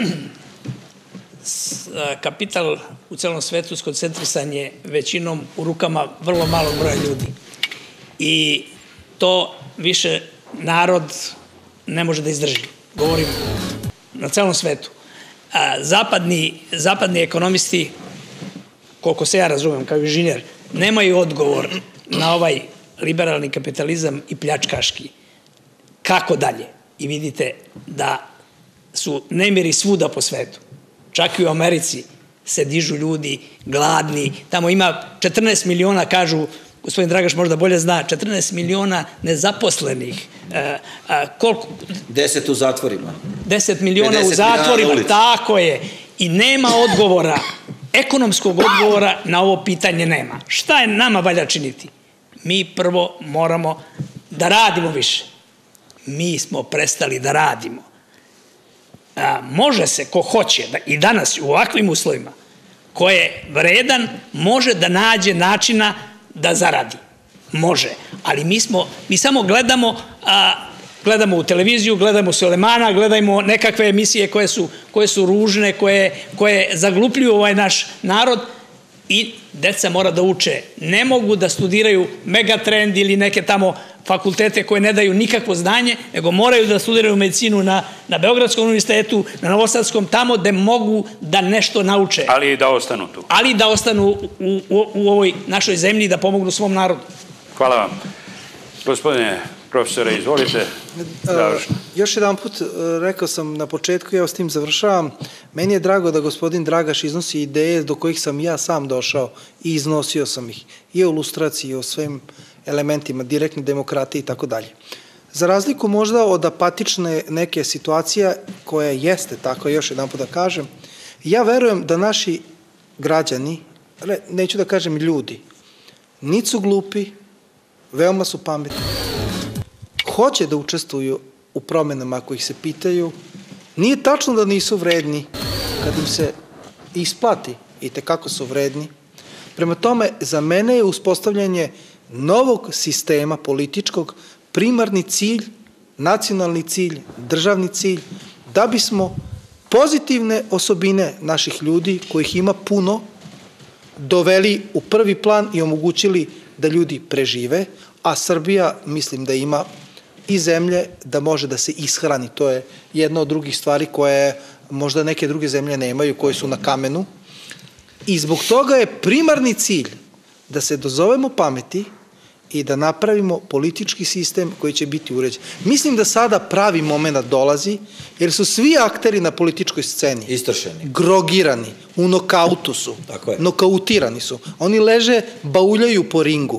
kapital u celom svetu skoncentrisan je većinom u rukama vrlo malog broja ljudi. I to više narod ne može da izdrži. Govorim na celom svetu. Zapadni, zapadni ekonomisti, koliko se ja razumem kao inženjer, nemaju odgovor na ovaj liberalni kapitalizam i pljačkaški. Kako dalje? I vidite da su nemiri svuda po svetu. Čak i u Americi se dižu ljudi gladni. Tamo ima četrnaest miliona, kažu, gospodin Dragaš možda bolje zna, četrnaest miliona nezaposlenih. E, a, koliko? Deset u zatvorima. Deset miliona u zatvorima, tako je. I nema odgovora, ekonomskog odgovora na ovo pitanje nema. Šta je nama valja činiti? Mi prvo moramo da radimo više. Mi smo prestali da radimo. A, može se, ko hoće, da, i danas u ovakvim uslovima, ko je vredan, može da nađe načina da zaradi. Može. Ali mi smo, mi samo gledamo, a, gledamo u televiziju, gledamo Sulemana, gledamo nekakve emisije koje su, koje su ružne, koje, koje zaglupljuju ovaj naš narod i deca mora da uče. Ne mogu da studiraju Megatrend ili neke tamo fakultete koje ne daju nikakvo znanje, nego moraju da studiraju medicinu na, na Beogradskom univerzitetu, na Novosadskom, tamo gde mogu da nešto nauče. Ali i da ostanu tu. Ali i da ostanu u, u, u ovoj našoj zemlji i da pomognu svom narodu. Hvala vam. Gospodine profesore, izvolite. Završno. Još jedan put rekao sam na početku, ja s tim završavam. Meni je drago da gospodin Dragaš iznosi ideje do kojih sam ja sam došao i iznosio sam ih. I o lustraciji, i o svim elementima, direktne demokratije i tako dalje. Za razliku možda od apatične neke situacije koja jeste tako, još jedan put da kažem, ja verujem da naši građani, neću da kažem ljudi, niti su glupi, veoma su pametni, hoće da učestvuju u promenama ako ih se pitaju. Nije tačno da nisu vredni kad im se isplati i tekako su vredni. Prema tome, za mene je uspostavljanje novog sistema političkog primarni cilj, nacionalni cilj, državni cilj, da bismo pozitivne osobine naših ljudi, kojih ima puno, doveli u prvi plan i omogućili da ljudi prežive, a Srbija, mislim da ima i zemlje da može da se ishrani. To je jedna od drugih stvari koje možda neke druge zemlje nemaju, koje su na kamenu. I zbog toga je primarni cilj da se dozovemo pameti i da napravimo politički sistem koji će biti uređen. Mislim da sada pravi moment dolazi, jer su svi akteri na političkoj sceni istršeni, grogirani, u nokautu su, nokautirani su. Oni leže, bauljaju po ringu.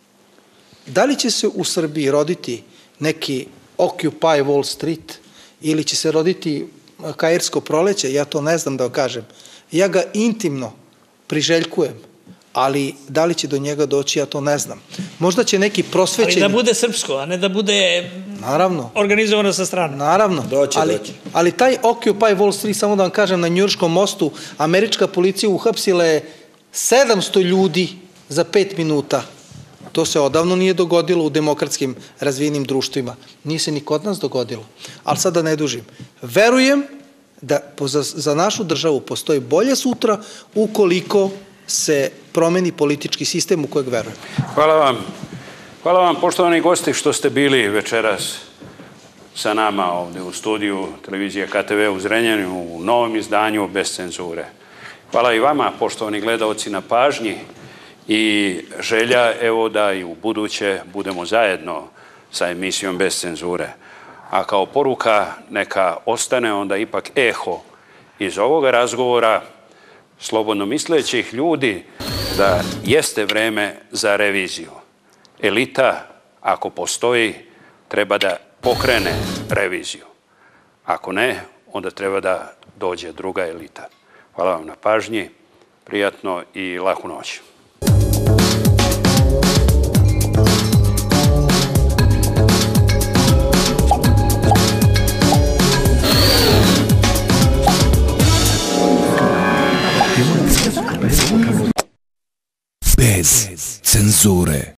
Da li će se u Srbiji roditi neki Occupy Wall Street ili će se roditi Kairsko proleće, ja to ne znam da kažem. Ja ga intimno priželjkujem, ali da li će do njega doći, ja to ne znam. Možda će neki prosvećeni... Ali da bude srpsko, a ne da bude naravno organizovano sa strane. Naravno. Doći, ali, doći. Ali taj Occupy Wall Street, samo da vam kažem, na Njujorškom mostu, američka policija uhapsila je sedamsto ljudi za pet minuta. To se odavno nije dogodilo u demokratskim razvijenim društvima. Nije se ni kod nas dogodilo. Ali sad da ne dužim. Verujem da za, za našu državu postoji bolje sutra ukoliko se promeni politički sistem u kojeg verujem. Hvala vam. Hvala vam, poštovani gosti, što ste bili večeras sa nama ovde u studiju televizije K T V u Zrenjaninu u novom izdanju Bez cenzure. Hvala i vama, poštovani gledaoci, na pažnji i želja, evo, da i u buduće budemo zajedno sa emisijom Bez cenzure. A kao poruka neka ostane onda ipak eho iz ovoga razgovora slobodno mislećih ljudi da jeste vreme za reviziju. Elita, ako postoji, treba da pokrene reviziju. Ako ne, onda treba da dođe druga elita. Hvala vam na pažnji, prijatno i laku noć.